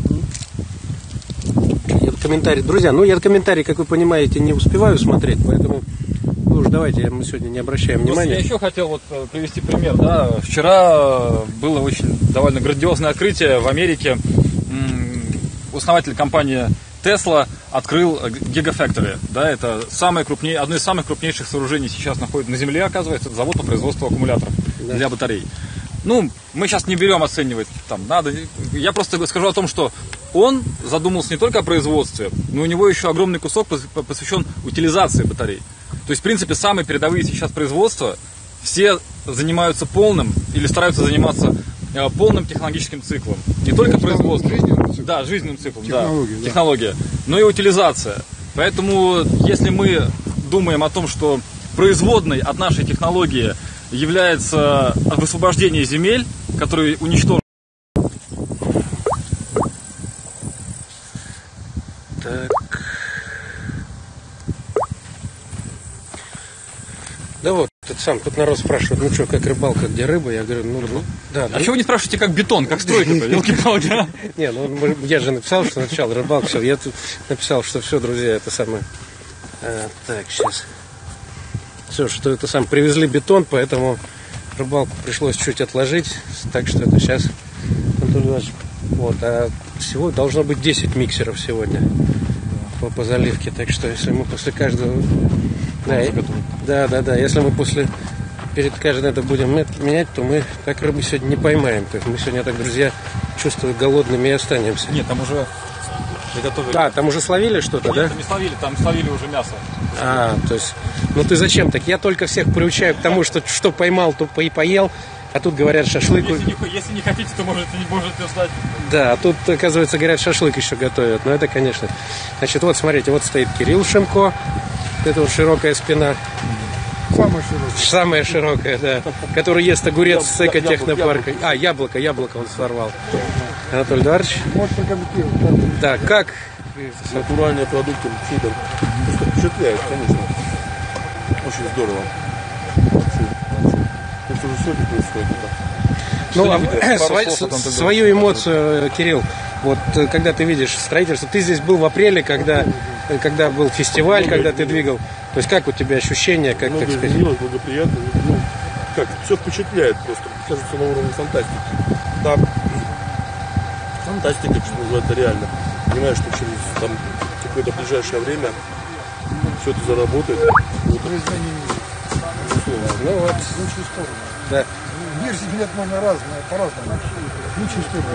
Speaker 1: Я комментарий, друзья, я комментарий, как вы понимаете, не успеваю смотреть, поэтому уж давайте мы сегодня не обращаем внимания.
Speaker 3: Я еще хотел вот привести пример. Да? Вчера было очень довольно грандиозное открытие в Америке. Основатель компании Tesla открыл Gigafactory. Да, это одно из самых крупнейших сооружений сейчас находится на Земле, оказывается, это завод по производству аккумуляторов для батарей. Ну, мы сейчас не берем оценивать, там, надо. Я просто скажу о том, что он задумался не только о производстве, но у него еще огромный кусок посвящен утилизации батарей. То есть, в принципе, самые передовые сейчас производства, все занимаются полным или стараются заниматься полным технологическим циклом. Не только производство. Да, жизненным циклом.
Speaker 2: Технология, да.
Speaker 3: Технология. Но и утилизация. Поэтому, если мы думаем о том, что производной от нашей технологии является высвобождение земель, которые уничтожены.
Speaker 1: Так. Да вот, тут народ спрашивает, ну что, как рыбалка, где рыба? Я говорю, да.
Speaker 3: А чего вы не спрашиваете, как бетон, как стройка-то, елки-палки, а?
Speaker 1: Не, я же написал, что начал рыбалка, все. Я тут написал, что все, друзья, это самое. Так, сейчас. Все, что это сам привезли бетон, поэтому рыбалку пришлось чуть отложить. Так что это сейчас, Анатолий Иванович, вот, а всего должно быть 10 миксеров сегодня по заливке. Так что если мы после каждого. Да. Если мы перед каждым это будем менять, то мы так рыбу сегодня не поймаем. То есть мы сегодня так, друзья, чувствую, голодными и останемся.
Speaker 3: Нет, там уже приготовили.
Speaker 1: Да, там уже словили что-то,
Speaker 3: Нет,
Speaker 1: да?
Speaker 3: там не словили, там словили уже мясо.
Speaker 1: То есть, ты зачем так? Я только всех приучаю к тому, что поймал, то и поел. А тут говорят шашлык.
Speaker 3: Если не хотите, то можете ждать.
Speaker 1: Да, а тут, оказывается, говорят, шашлык еще готовят. Но это, конечно. Значит, вот смотрите, вот стоит Кирилл Шимко. Это вот широкая спина.
Speaker 2: Самая широкая.
Speaker 1: Самая широкая, да. Который ест огурец с экотехнопарка. А, яблоко он сорвал. Анатолий Эдуардович.
Speaker 2: Может прокомментировать.
Speaker 1: Да, как?
Speaker 4: Натуральные продукты, чудо. Впечатляет, конечно. Очень здорово. Это уже сегодня происходит.
Speaker 1: Ну, свою эмоцию, Кирилл, вот когда ты видишь строительство, ты здесь был в апреле, когда был фестиваль, когда ты двигал. То есть как у тебя ощущения, как
Speaker 4: Много
Speaker 1: так сказать?
Speaker 4: изменилось, благоприятно. Ну, как, все впечатляет просто. Кажется, на уровне фантастики. Да, фантастика, что называется, реально. Понимаешь, что через там какое-то ближайшее время все это заработает. Вот.
Speaker 1: Ну вот,
Speaker 2: Лучшую сторону.
Speaker 1: да.
Speaker 2: Версий нет, можно разные, по-разному. Лучшую сторону.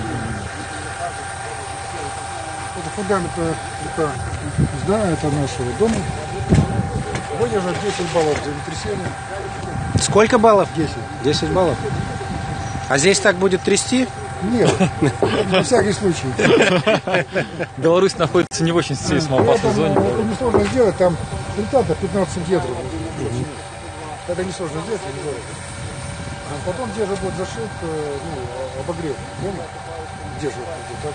Speaker 2: Это фундамент, это здание, это нашего дома. Выдержать 10 баллов за землетрясение.
Speaker 1: Сколько баллов?
Speaker 2: 10.
Speaker 1: 10 баллов. А здесь так будет трясти?
Speaker 2: Нет, на всякий случай.
Speaker 3: Беларусь находится не в очень сейсмоопасной зоне.
Speaker 2: Это несложно сделать, там плита 15 сантиметров. Это несложно сделать, не дорого. А потом где же будет зашит, обогрев дома, где же будет,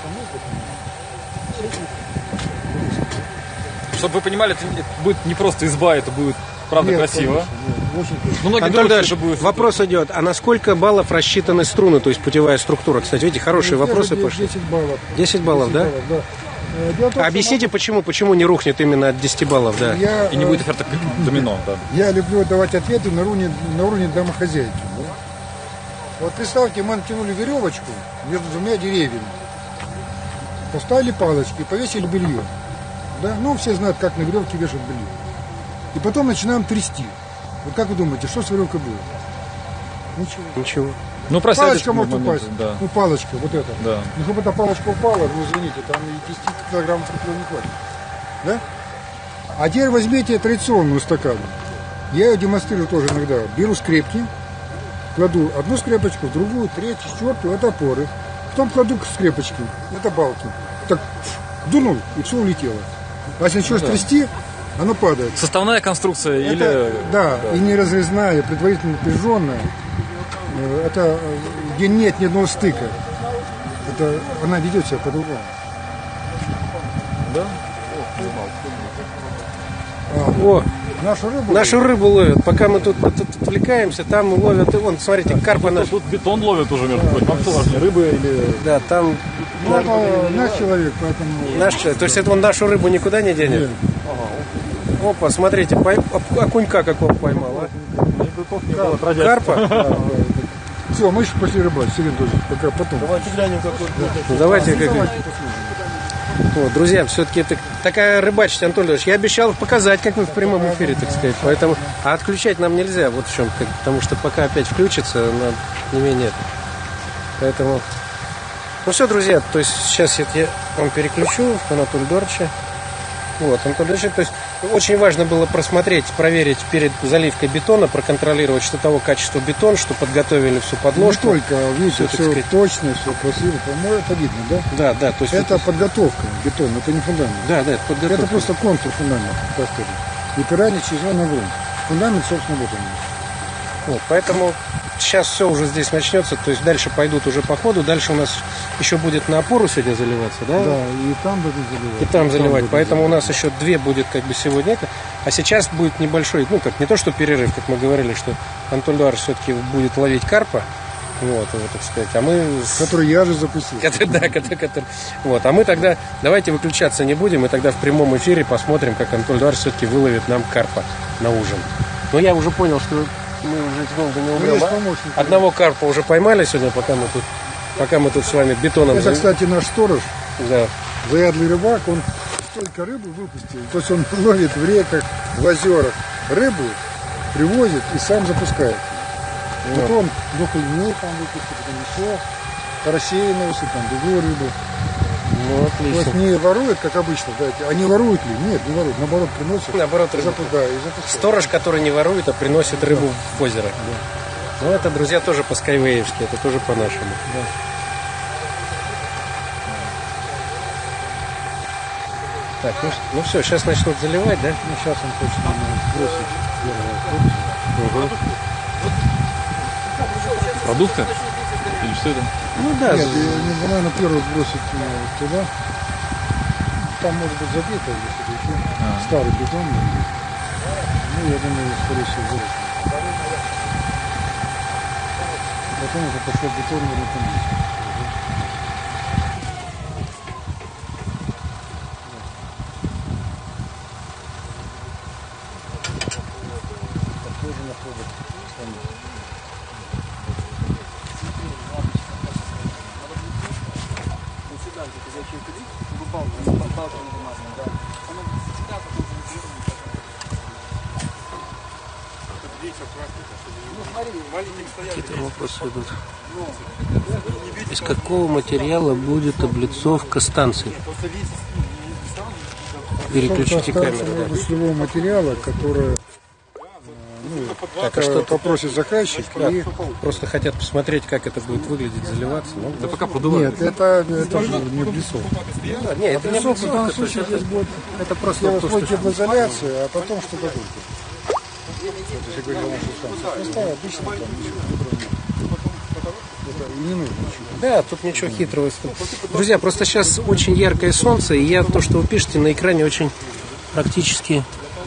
Speaker 3: Чтобы вы понимали, это будет не просто изба, это будет, правда, красиво.
Speaker 2: Очень красиво.
Speaker 3: Ну, многие
Speaker 1: Антон
Speaker 3: думают,
Speaker 1: Эдуардович,
Speaker 3: что это будет...
Speaker 1: вопрос идет, а на сколько баллов рассчитаны струны, то есть путевая структура? Кстати, видите, хорошие вопросы пошли.
Speaker 2: 10 баллов.
Speaker 1: 10 баллов, да?
Speaker 2: Дело в том,
Speaker 1: А объясните, почему не рухнет именно от 10 баллов, да?
Speaker 3: И не будет эффекта домино, да.
Speaker 2: Я люблю давать ответы на уровне домохозяйки. Да? Вот представьте, мы натянули веревочку между двумя деревьями, поставили палочки, повесили белье. Да? Ну, все знают, как на веревке вешают белье. И потом начинаем трясти. Вот как вы думаете, что с веревкой будет? Ничего.
Speaker 1: Ничего.
Speaker 3: Ну, просядет
Speaker 2: Палочка может
Speaker 3: момент,
Speaker 2: упасть.
Speaker 3: да.
Speaker 2: Ну, палочка, вот эта.
Speaker 3: Да.
Speaker 2: Ну, чтобы эта палочка упала, ну, извините, там и 10 килограммов крупного не хватит. Да? А теперь возьмите традиционную стакану. Я ее демонстрирую тоже иногда. Беру скрепки, кладу одну скрепочку, другую, третью, четвертую, это опоры. Потом кладу скрепочки, это балки. Так дунул, и все улетело. А если начнешь трясти, оно падает.
Speaker 3: Составная конструкция
Speaker 2: Это,
Speaker 3: или...
Speaker 2: да, и не разрезная, предварительно напряженная. Это где нет ни одного стыка. Это она ведет себя по-другому.
Speaker 3: Да?
Speaker 1: О,
Speaker 2: Нашу рыбу
Speaker 1: ловят. Пока мы тут отвлекаемся, там ловят. Вон, смотрите, карпа наш.
Speaker 3: Тут бетон ловят уже, между прочим. А кто важнее, рыбы или...
Speaker 1: Да, там
Speaker 2: ну, это наш человек, поэтому...
Speaker 1: наш человек. То есть это он нашу рыбу никуда не денет?
Speaker 2: Нет.
Speaker 1: Опа, смотрите, окунька какого поймал, а? Карпа?
Speaker 2: Все, мы еще пошли рыбачить, Сирен тоже, пока потом.
Speaker 4: Давайте глянем, какой.
Speaker 1: Ну, давайте,
Speaker 2: Давайте послушаем.
Speaker 1: Вот, друзья, все-таки это такая рыбачить, Анатолий Ильич. Я обещал показать, как вы в прямом эфире, так сказать. Поэтому, а отключать нам нельзя, вот в чем, потому что пока опять включится, нам не менее. Поэтому, ну все, друзья, то есть сейчас я вам переключу Анатолия Эдуардовича. Вот, Анатолий Ильич, то есть очень важно было просмотреть, проверить перед заливкой бетона, проконтролировать, что того качества бетон, что подготовили всю подложку.
Speaker 2: Не только, видите,
Speaker 1: Всё, так
Speaker 2: все
Speaker 1: сказать.
Speaker 2: точно, все красиво, по-моему, это видно, да?
Speaker 1: Да, то есть
Speaker 2: Это подготовка бетона, это не фундамент.
Speaker 1: да, это подготовка.
Speaker 2: Это просто контур фундамента, так сказать. И пирание через на грунт. Фундамент, собственно, вот он.
Speaker 1: Вот, поэтому сейчас все уже здесь начнется, то есть дальше пойдут уже по ходу, дальше у нас еще будет на опору сегодня заливаться, да?
Speaker 2: Да, и там будут заливать.
Speaker 1: И там заливать,
Speaker 2: будут
Speaker 1: поэтому у
Speaker 2: заливать.
Speaker 1: нас еще две будет как бы сегодня это, а сейчас будет небольшой, ну как не то что перерыв, как мы говорили, что Анатолий Эдуардович все-таки будет ловить карпа, вот, его, так сказать, а мы...
Speaker 2: Который я же запустил.
Speaker 1: Вот, а мы тогда давайте выключаться не будем, и тогда в прямом эфире посмотрим, как Анатолий Эдуардович все-таки выловит нам карпа на ужин. Но я уже понял, что мы уже долго не умрем.
Speaker 2: есть помощник.
Speaker 1: Одного карпа уже поймали сегодня, пока мы тут с вами бетоном...
Speaker 2: Это, кстати, наш сторож,
Speaker 1: Да.
Speaker 2: заядлый рыбак, он столько рыбы выпустил. То есть он ловит в реках, в озерах рыбу, привозит и сам запускает. Вот он дохлиней там выпустил, потом еще карасей носит, там другую рыбу.
Speaker 1: Ну,
Speaker 2: То есть
Speaker 1: отлично.
Speaker 2: не ворует, как обычно, знаете. Они воруют ли? Нет, не воруют, наоборот, приносят.
Speaker 1: Наоборот,
Speaker 2: и запускают.
Speaker 1: сторож, который не ворует, а приносит рыбу в озеро. Ну, это, друзья, тоже по скайвеевски, это тоже по-нашему.
Speaker 2: Да.
Speaker 1: Так, ну все, сейчас начнут заливать, да?
Speaker 2: Ну, сейчас он хочет сбросить первую трубку.
Speaker 3: Продукты? Или что это?
Speaker 1: Ну да,
Speaker 2: Нет, наверное, первую сбросить туда. Там может быть забито, если еще старый бетон. Ну, я думаю, скорее всего, взрыв. Потом уже пошел бетон на этом месте. Тоже находят.
Speaker 5: Сюда где-то зачем ходить, чтобы балка не вымазана, да. Оно всегда потом замиксировано. Ну смотри, маленькие стоят.
Speaker 1: какие-то вопросы идут. Из какого материала будет облицовка станции? Переключите камеру, да.
Speaker 2: Шлевого материала, которое
Speaker 1: Так, а что
Speaker 2: попросит заказчик. И...
Speaker 1: Просто хотят посмотреть, как это будет выглядеть, заливаться. Ну,
Speaker 3: Да пока продувают.
Speaker 2: Нет, это же не облицовка.
Speaker 1: да, нет, это не
Speaker 2: Облицовка в данном
Speaker 1: облицовка, то есть
Speaker 2: случае здесь будет
Speaker 1: это просто
Speaker 2: слой
Speaker 1: пустошь.
Speaker 2: теплоизоляции, а потом что-то только. Вот если говорить о нашей станции. Простая, обычная, там ничего это и не нужно ничего.
Speaker 1: Да, тут ничего хитрого. Друзья, просто сейчас очень яркое солнце, и то, что вы пишете на экране, очень практически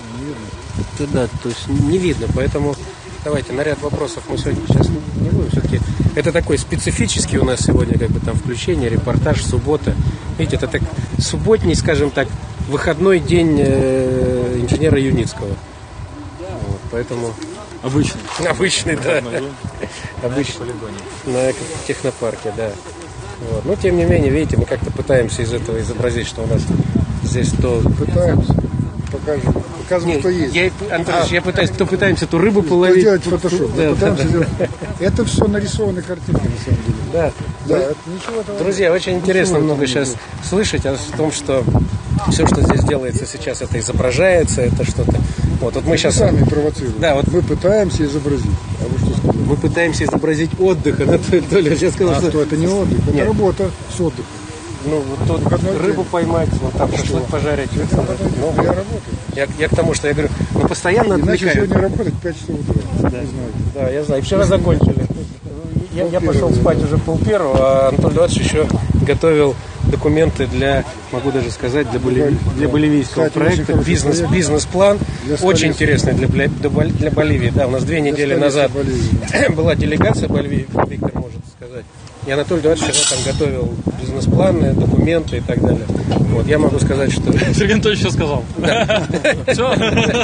Speaker 1: да, то есть не видно, поэтому давайте на ряд вопросов мы сегодня сейчас не будем. Все-таки это такой специфический у нас сегодня как бы там включение, репортаж, суббота. Видите, это так субботний, скажем так, выходной день инженера Юницкого. Вот, поэтому обычный, да. Обычный на технопарке, да. Вот. Но тем не менее, видите, мы как-то пытаемся из этого изобразить, что у нас здесь то.
Speaker 2: Пытаемся. Показываем, кто есть.
Speaker 1: Я пытаюсь, то пытаемся ту рыбу половить.
Speaker 2: Сделать фотошоп.
Speaker 1: Да,
Speaker 2: Пытаемся сделать. Это все нарисованные картинки, на самом деле.
Speaker 1: Да.
Speaker 2: Да, это ничего этого
Speaker 1: Друзья,
Speaker 2: нет.
Speaker 1: очень интересно
Speaker 2: Ничего
Speaker 1: много
Speaker 2: этого
Speaker 1: сейчас слышать о том, что все, что здесь делается сейчас, это изображается, это что-то. Вот мы
Speaker 2: Мы
Speaker 1: сейчас
Speaker 2: сами провоцируем.
Speaker 1: Да, вот
Speaker 2: мы пытаемся изобразить. А вы что сказали?
Speaker 1: мы пытаемся изобразить отдых. Толя сейчас сказал,
Speaker 2: Что это не отдых, это
Speaker 1: Нет.
Speaker 2: работа с отдыхом.
Speaker 1: ну, вот тут
Speaker 2: Выходной
Speaker 1: рыбу
Speaker 2: день.
Speaker 1: поймать, вот там шашлык пожарить.
Speaker 2: Это
Speaker 1: Ну,
Speaker 2: я работаю.
Speaker 1: я к тому, что я говорю, ну постоянно
Speaker 2: Иначе
Speaker 1: отвлекают.
Speaker 2: сегодня работать 5 часов утра. Не знаю.
Speaker 1: Да, я знаю. Вчера закончили. Я пошел спать уже 12:30, а Антон Львович еще готовил документы для, могу даже сказать, для боливийского
Speaker 2: Кстати, очень
Speaker 1: проекта.
Speaker 2: хороший проект.
Speaker 1: Бизнес-план.
Speaker 2: Для
Speaker 1: Очень
Speaker 2: столицы.
Speaker 1: интересный для Боливии. Да, у нас 2 недели
Speaker 2: столицы
Speaker 1: назад
Speaker 2: Боливии.
Speaker 1: была делегация Боливии, Виктор может сказать. И Анатолий Львович вчера там готовил бизнес-планы, документы и так далее. Вот, я могу сказать, что...
Speaker 3: Сергей Анатольевич что сказал? Все?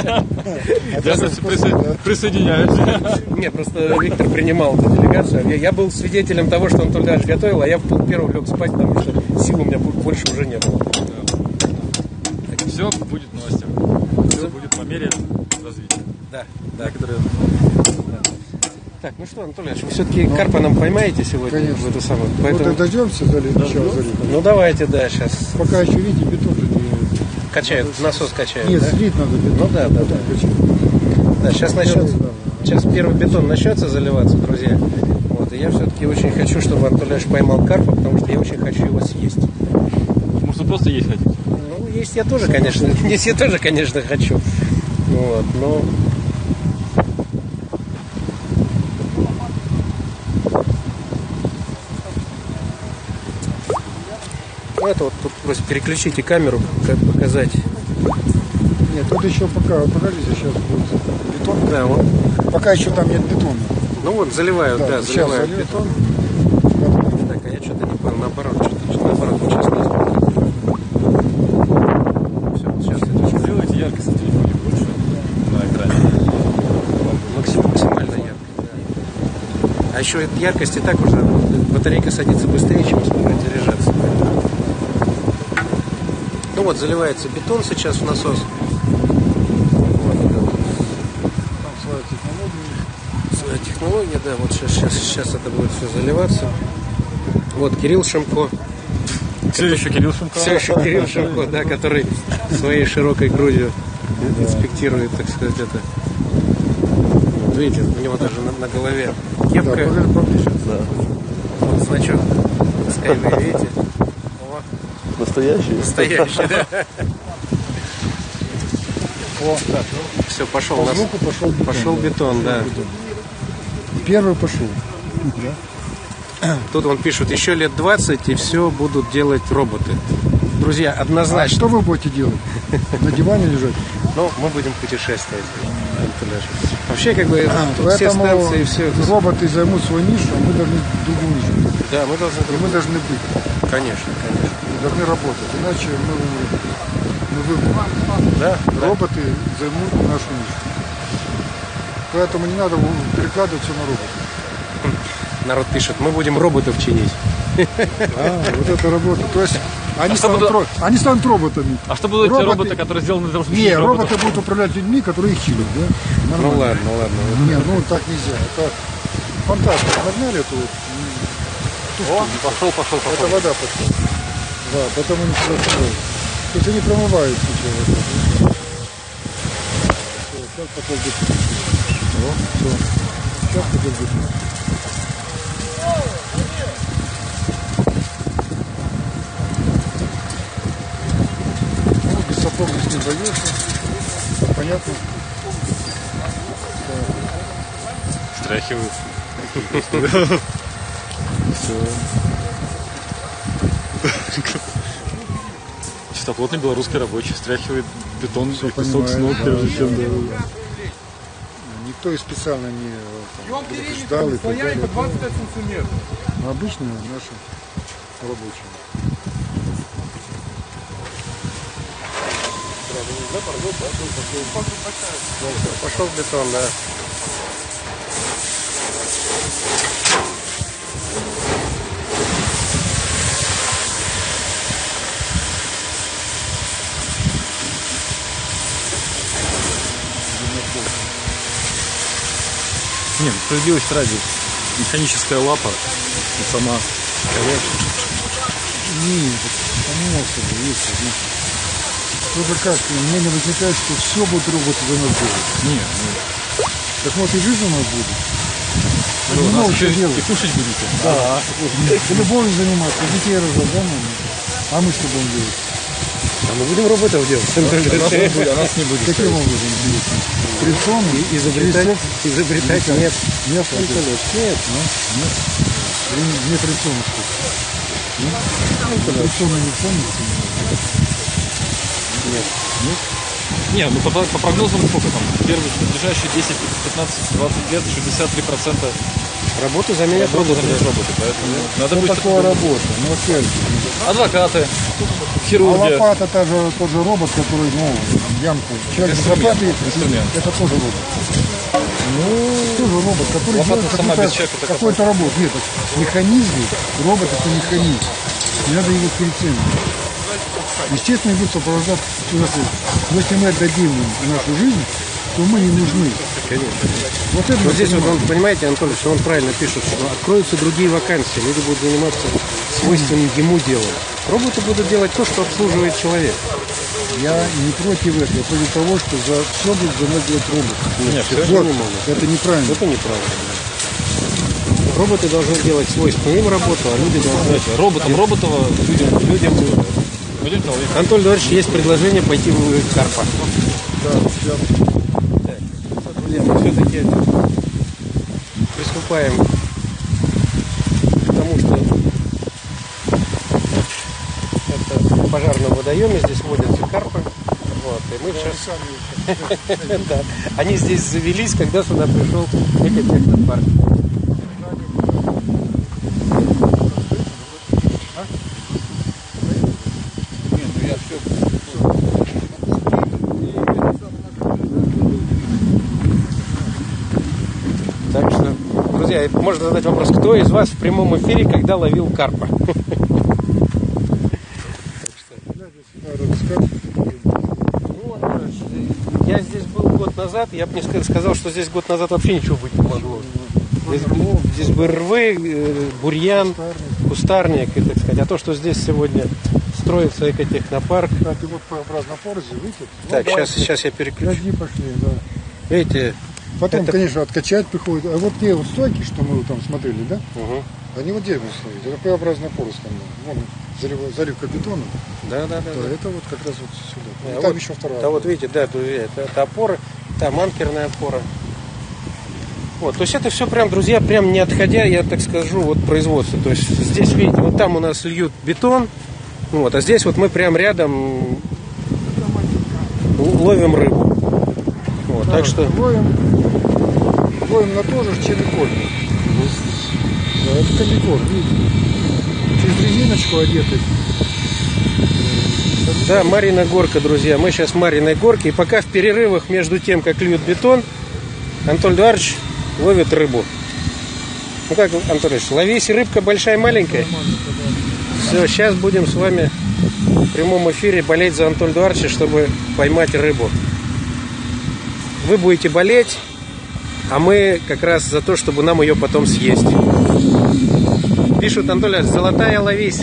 Speaker 3: Я присоединяюсь.
Speaker 1: Нет, просто Виктор принимал эту делегацию. Я был свидетелем того, что Анатолий Львович готовил, а я в 12:30 лег спать, потому что сил у меня больше уже не было.
Speaker 3: Все будет в новостях. Все будет по мере развития.
Speaker 1: Да.
Speaker 3: Некоторые...
Speaker 1: Так, ну что, Анатолий Ильич, вы все-таки карпа нам поймаете сегодня?
Speaker 2: Конечно.
Speaker 1: В эту самую.
Speaker 2: Вот
Speaker 1: Поэтому...
Speaker 2: и дождемся начала залива.
Speaker 1: Ну давайте, да, сейчас
Speaker 2: Пока еще, видите, бетон
Speaker 1: качают, насос качает.
Speaker 2: нет,
Speaker 1: да?
Speaker 2: слить надо бетон.
Speaker 1: Ну да, да,
Speaker 2: Потом
Speaker 1: да.
Speaker 2: качать.
Speaker 1: Да, сейчас начнется. Сейчас первый бетон начнется заливаться, друзья. Вот, и я все-таки очень хочу, чтобы Анатолий Ильич поймал карпа, потому что я очень хочу его съесть.
Speaker 3: Может, вы просто есть хотите?
Speaker 1: Ну, есть я тоже, конечно. Есть я тоже, конечно, хочу. Вот, но. Ну, это вот тут просто переключите камеру, как показать.
Speaker 2: Нет, тут еще пока, подождите, сейчас будет бетон.
Speaker 1: Да, вот.
Speaker 2: Пока еще там нет бетона.
Speaker 1: Ну вот, заливают, да,
Speaker 2: сейчас
Speaker 1: заливают
Speaker 2: зальют.
Speaker 1: бетон. Так, а я что-то не понял, наоборот, что-то наоборот, вот сейчас не смотрю. Все, вот сейчас это же
Speaker 3: Сделайте яркость на телефоне больше на экране.
Speaker 1: максимально ярко. Да. А еще яркость и так уже батарейка садится быстрее, чем успевает заряжаться. Ну вот, заливается бетон сейчас в насос. Вот, да.
Speaker 2: Там своя технология.
Speaker 1: Своя технология, да, вот сейчас это будет все заливаться. Вот Кирилл Шимко.
Speaker 3: Все еще Кирилл Шимко.
Speaker 1: Все еще Кирилл Шимко, да, который своей широкой грудью инспектирует, так сказать, это. видите, у него даже на голове
Speaker 2: Да,
Speaker 1: кепка,
Speaker 2: покажи поближе.
Speaker 1: вот значок Skyway, видите?
Speaker 4: Настоящий?
Speaker 1: Настоящий, да?
Speaker 2: О,
Speaker 1: Все, пошел,
Speaker 2: по
Speaker 1: у нас
Speaker 2: звуку пошел
Speaker 1: бетон, да.
Speaker 2: Первый пошел.
Speaker 1: Тут он пишет, еще лет 20 и все будут делать роботы. Друзья,
Speaker 2: А
Speaker 1: однозначно.
Speaker 2: что вы будете делать? На диване лежать?
Speaker 1: Ну, мы будем путешествовать. Вообще, как бы, все
Speaker 2: Поэтому
Speaker 1: станции, все это...
Speaker 2: роботы займут свою нишу, а мы должны другую нишу.
Speaker 1: Да, мы должны...
Speaker 2: И мы должны быть,
Speaker 1: Конечно, конечно.
Speaker 2: должны работать. Иначе мы вымрем.
Speaker 1: Да,
Speaker 2: Роботы займут нашу нишу. Поэтому не надо перекладывать все на роботов.
Speaker 1: Народ пишет, мы будем роботов чинить.
Speaker 2: Вот это работа. То есть они,
Speaker 3: что
Speaker 2: они станут роботами.
Speaker 3: А что будут те роботы, которые сделаны для того, чтобы
Speaker 2: Не,
Speaker 3: чинить роботов?
Speaker 2: роботы будут управлять людьми, которые их чинят, да?
Speaker 1: Ну
Speaker 2: Нормально.
Speaker 1: ладно, ладно.
Speaker 2: Не, ну так нельзя. Это фантастика. Нагнали эту вот.
Speaker 3: О, пошел.
Speaker 2: Это вода пошла. Да, потому не сюда строят. То есть они промывают сейчас. Сейчас пошел бетон. Все. Сейчас пошел бетон. Ну, без сапог здесь не боешься. Понятно?
Speaker 3: Стряхивают. Чистоплотный белорусский рабочий стряхивает бетон и песок с ног, прежде чем...
Speaker 2: Никто и специально не ждал и так далее. Это обычные наши рабочие.
Speaker 1: Пошел бетон, да.
Speaker 3: Нет, справедливость ради. Механическая лапа и сама.
Speaker 2: Нет, само собой, есть. Только как, мне не возникает, что все будет роботы за нас делать.
Speaker 3: Нет,
Speaker 2: Так может и жизнь у нас будет.
Speaker 3: ну,
Speaker 2: Не
Speaker 3: нас
Speaker 2: много
Speaker 3: еще
Speaker 2: что делать.
Speaker 3: и кушать будете.
Speaker 2: Да. И любовью заниматься, детей рожать, да, мама? А мы что будем делать?
Speaker 1: А мы будем роботов делать.
Speaker 3: А нас не будет.
Speaker 2: Каким образом? Прицом?
Speaker 1: Изобретать нет.
Speaker 2: Нет, нет. Нет. Не прицом. Прицом не помните?
Speaker 3: Не, ну по прогнозам сколько там? Первые ближайшие 10, 15, 20 лет 63%
Speaker 1: Работу заменят
Speaker 3: роботы
Speaker 1: роботы.
Speaker 3: заменят роботы. Поэтому надо
Speaker 2: Что
Speaker 3: быть
Speaker 2: такое работа? Ну, опять же.
Speaker 3: адвокаты,
Speaker 2: А
Speaker 3: хирурги.
Speaker 2: лопата тот же робот, который, ну, ямку. Человек с
Speaker 3: Инструмент,
Speaker 2: лопатой,
Speaker 3: инструмент.
Speaker 2: это тоже робот. Ну, тоже робот, который
Speaker 3: Лопата
Speaker 2: делает
Speaker 3: сама без человека такая.
Speaker 2: какую-то работу. Нет, механизм, робот это механизм. Не надо его переоценивать. Естественно, будет сопровождаться. Но если мы отдадим им нашу жизнь, то мы не нужны.
Speaker 1: Конечно.
Speaker 2: Вот это
Speaker 1: Вот
Speaker 2: мы
Speaker 1: здесь вот
Speaker 2: понимаем.
Speaker 1: он, понимаете, Анатолий, что он правильно пишет, что откроются другие вакансии, люди будут заниматься свойственным ему делом. Роботы будут делать то, что обслуживает человек.
Speaker 2: Я не против этого, я против того, что за все будет за нас делать робот.
Speaker 3: Нет,
Speaker 1: Всё
Speaker 2: Вот,
Speaker 1: не могут.
Speaker 2: это неправильно.
Speaker 1: Это неправильно. Роботы должны делать свойственную им работу, а люди должны...
Speaker 3: Знаете, роботам роботова, людям пойдем человек.
Speaker 1: Анатолий Эдуардович, есть предложение пойти выловить карпа.
Speaker 2: Да,
Speaker 1: Друзья, мы все-таки приступаем к тому, что это в пожарном водоеме, здесь водятся карпы. Вот, и мы сейчас... Да. Они здесь завелись, когда сюда пришел экотехнопарк. Так что, друзья, можно задать вопрос, кто из вас в прямом эфире когда ловил карпа? Я здесь был год назад, я бы не сказал, что здесь год назад вообще ничего быть не могло. Здесь бы рвы, бурьян, кустарник, и, так сказать. А то, что здесь сегодня строится экотехнопарк.
Speaker 2: Кстати, вот по Празднопорзе, видите?
Speaker 1: Так, сейчас я переключу.
Speaker 2: Дожди пошли, да.
Speaker 1: Видите,
Speaker 2: Потом,
Speaker 1: Это-
Speaker 2: конечно, откачать приходит. А вот те вот стойки, что мы там смотрели, да?
Speaker 1: Угу.
Speaker 2: Они вот здесь будут стоять. Это П-образная опора установлена. Вон заливка бетона.
Speaker 1: Да.
Speaker 2: Да, это вот как раз вот сюда.
Speaker 1: Да,
Speaker 2: И там
Speaker 1: вот-
Speaker 2: еще вторая.
Speaker 1: Да, вот видите, да, это опора, там анкерная опора. Вот, то есть это все прям, друзья, прям не отходя, я так скажу, от производства. То есть здесь, видите, вот там у нас льют бетон, вот, а здесь вот мы прям рядом ловим рыбу. Вот, так что,
Speaker 2: Ловим на то же, чем и корм. Да, это комбикорм, видите? Через резиночку одетый.
Speaker 1: да, Марьина горка, друзья, мы сейчас в Марьиной горке, и пока в перерывах между тем, как льют бетон, Анатолий Эдуардович ловит рыбу. Ну как, Анатолий Ильич, ловись, рыбка большая, маленькая. Все, сейчас будем с вами в прямом эфире болеть за Анатолия Эдуардовича, чтобы поймать рыбу. Вы будете болеть, а мы как раз за то, чтобы нам ее потом съесть. Пишут, Анатолий Эдуардович, золотая, ловись.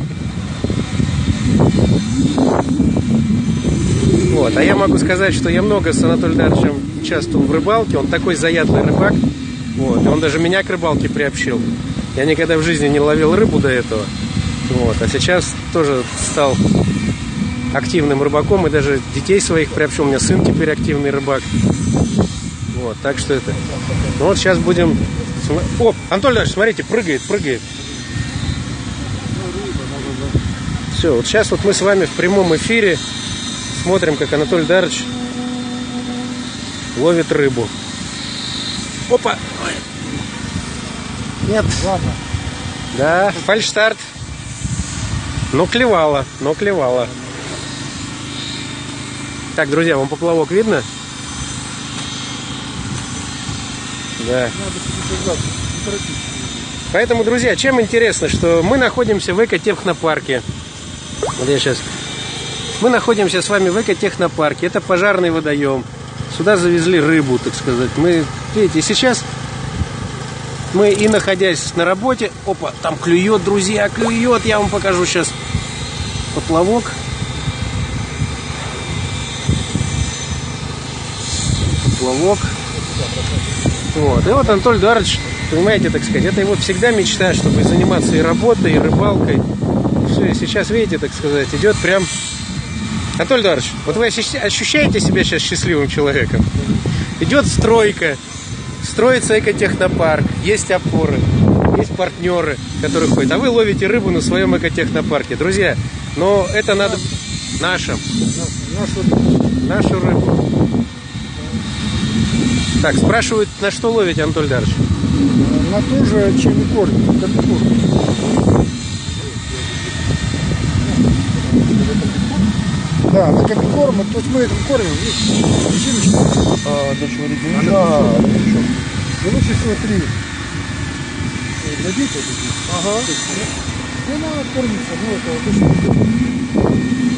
Speaker 1: Вот. А я могу сказать, что я много с Анатолием Эдуардовичем участвовал в рыбалке. Он такой заядлый рыбак. Вот. И он даже меня к рыбалке приобщил. Я никогда в жизни не ловил рыбу до этого. Вот. А сейчас тоже стал активным рыбаком. И даже детей своих приобщил. У меня сын теперь активный рыбак. Вот. Так что это... Ну вот сейчас будем... О, Анатолий Эдуардович, смотрите, прыгает. Все, вот сейчас вот мы с вами в прямом эфире смотрим, как Анатолий Эдуардович ловит рыбу. Опа! Ой. Нет.
Speaker 2: Ладно.
Speaker 1: Да, фальшстарт. Но клевало. Так, друзья, вам поплавок видно? Да. Поэтому, друзья, чем интересно, что мы находимся в экотехнопарке. Вот я сейчас... Мы находимся с вами в экотехнопарке. Это пожарный водоем. Сюда завезли рыбу, так сказать. Мы, видите, сейчас мы и находясь на работе... Опа, там клюет, друзья, клюет. Я вам покажу сейчас поплавок. Поплавок. Вот. И вот Анатолий Эдуардович, понимаете, так сказать, это его всегда мечта, чтобы заниматься и работой, и рыбалкой. И все, и сейчас, видите, так сказать, идет прям... Анатолий Эдуардович, вот вы ощущаете себя сейчас счастливым человеком? Идет стройка, строится экотехнопарк, есть опоры, есть партнеры, которые ходят. А вы ловите рыбу на своем экотехнопарке. Друзья, но это надо... Нашу рыбу. Так, спрашивают, на что ловите, Анатолий Эдуардович?
Speaker 2: На то же, чем и корм. Комбикорм. Да, на комбикорм, то есть мы этим кормим, видите, резиночку.
Speaker 4: Для чего резиночка?
Speaker 2: Да, и лучше всего 3. Дадите? Ага. И она кормится, ну это обычно.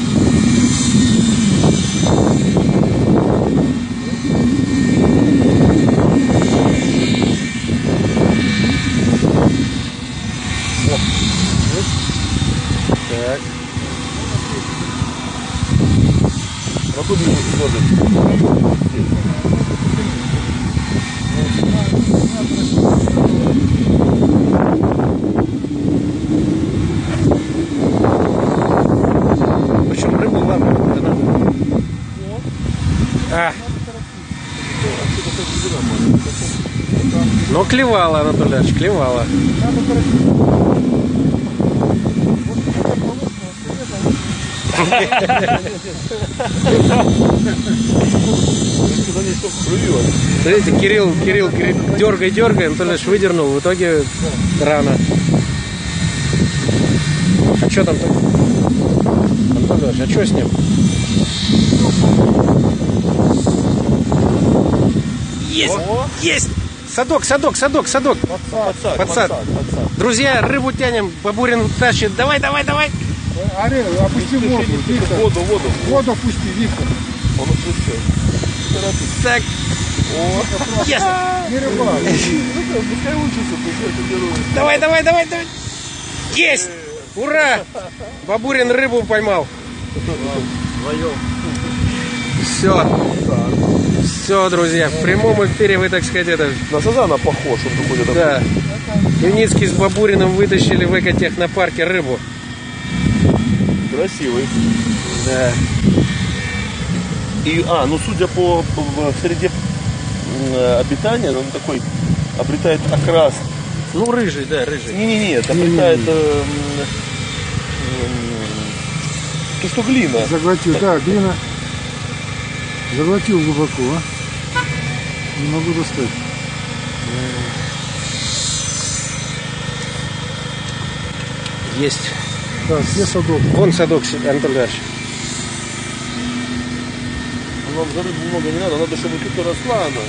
Speaker 1: Так.
Speaker 4: Какой минус смотрит?
Speaker 1: Причем рыбу главное, это надо. А. Но клевала, Анатолий Ильич, клевала. Смотрите, Кирилл говорит, дергай, Анатолий Ильич выдернул, в итоге рано. А что там? Анатолий Ильич, а что с ним? Есть! Есть! Садок! Подсад. Друзья, рыбу тянем, Бабурин тащит. Давай!
Speaker 2: Аре, опусти воду, Виктор.
Speaker 4: Воду.
Speaker 2: Воду опусти, Виктор.
Speaker 4: Он отпускает.
Speaker 1: Так. Есть!
Speaker 2: Не рыбак.
Speaker 4: Пускай учится, пускай тренируется.
Speaker 1: Давай! Есть! Ура! Бабурин рыбу поймал.
Speaker 4: Вдвоем.
Speaker 1: Все. Все, друзья, в прямом эфире вы, так сказать, это...
Speaker 4: На сазана похож, он выходит.
Speaker 1: Да. Юницкий с Бабуриным вытащили в экотехнопарке рыбу.
Speaker 4: Красивый.
Speaker 1: Да.
Speaker 4: И, ну судя по среде обитания, он такой обретает окрас.
Speaker 1: Ну, рыжий, да, рыжий.
Speaker 4: Нет, обретает то, что глина.
Speaker 2: Заглотил, да, глина. Заглотил глубоко, а? Не могу достать.
Speaker 1: Есть.
Speaker 2: Так, где садок?
Speaker 1: Вон садок, Антон Ильич.
Speaker 4: Нам за рыбу много не надо, чтобы тут росла она.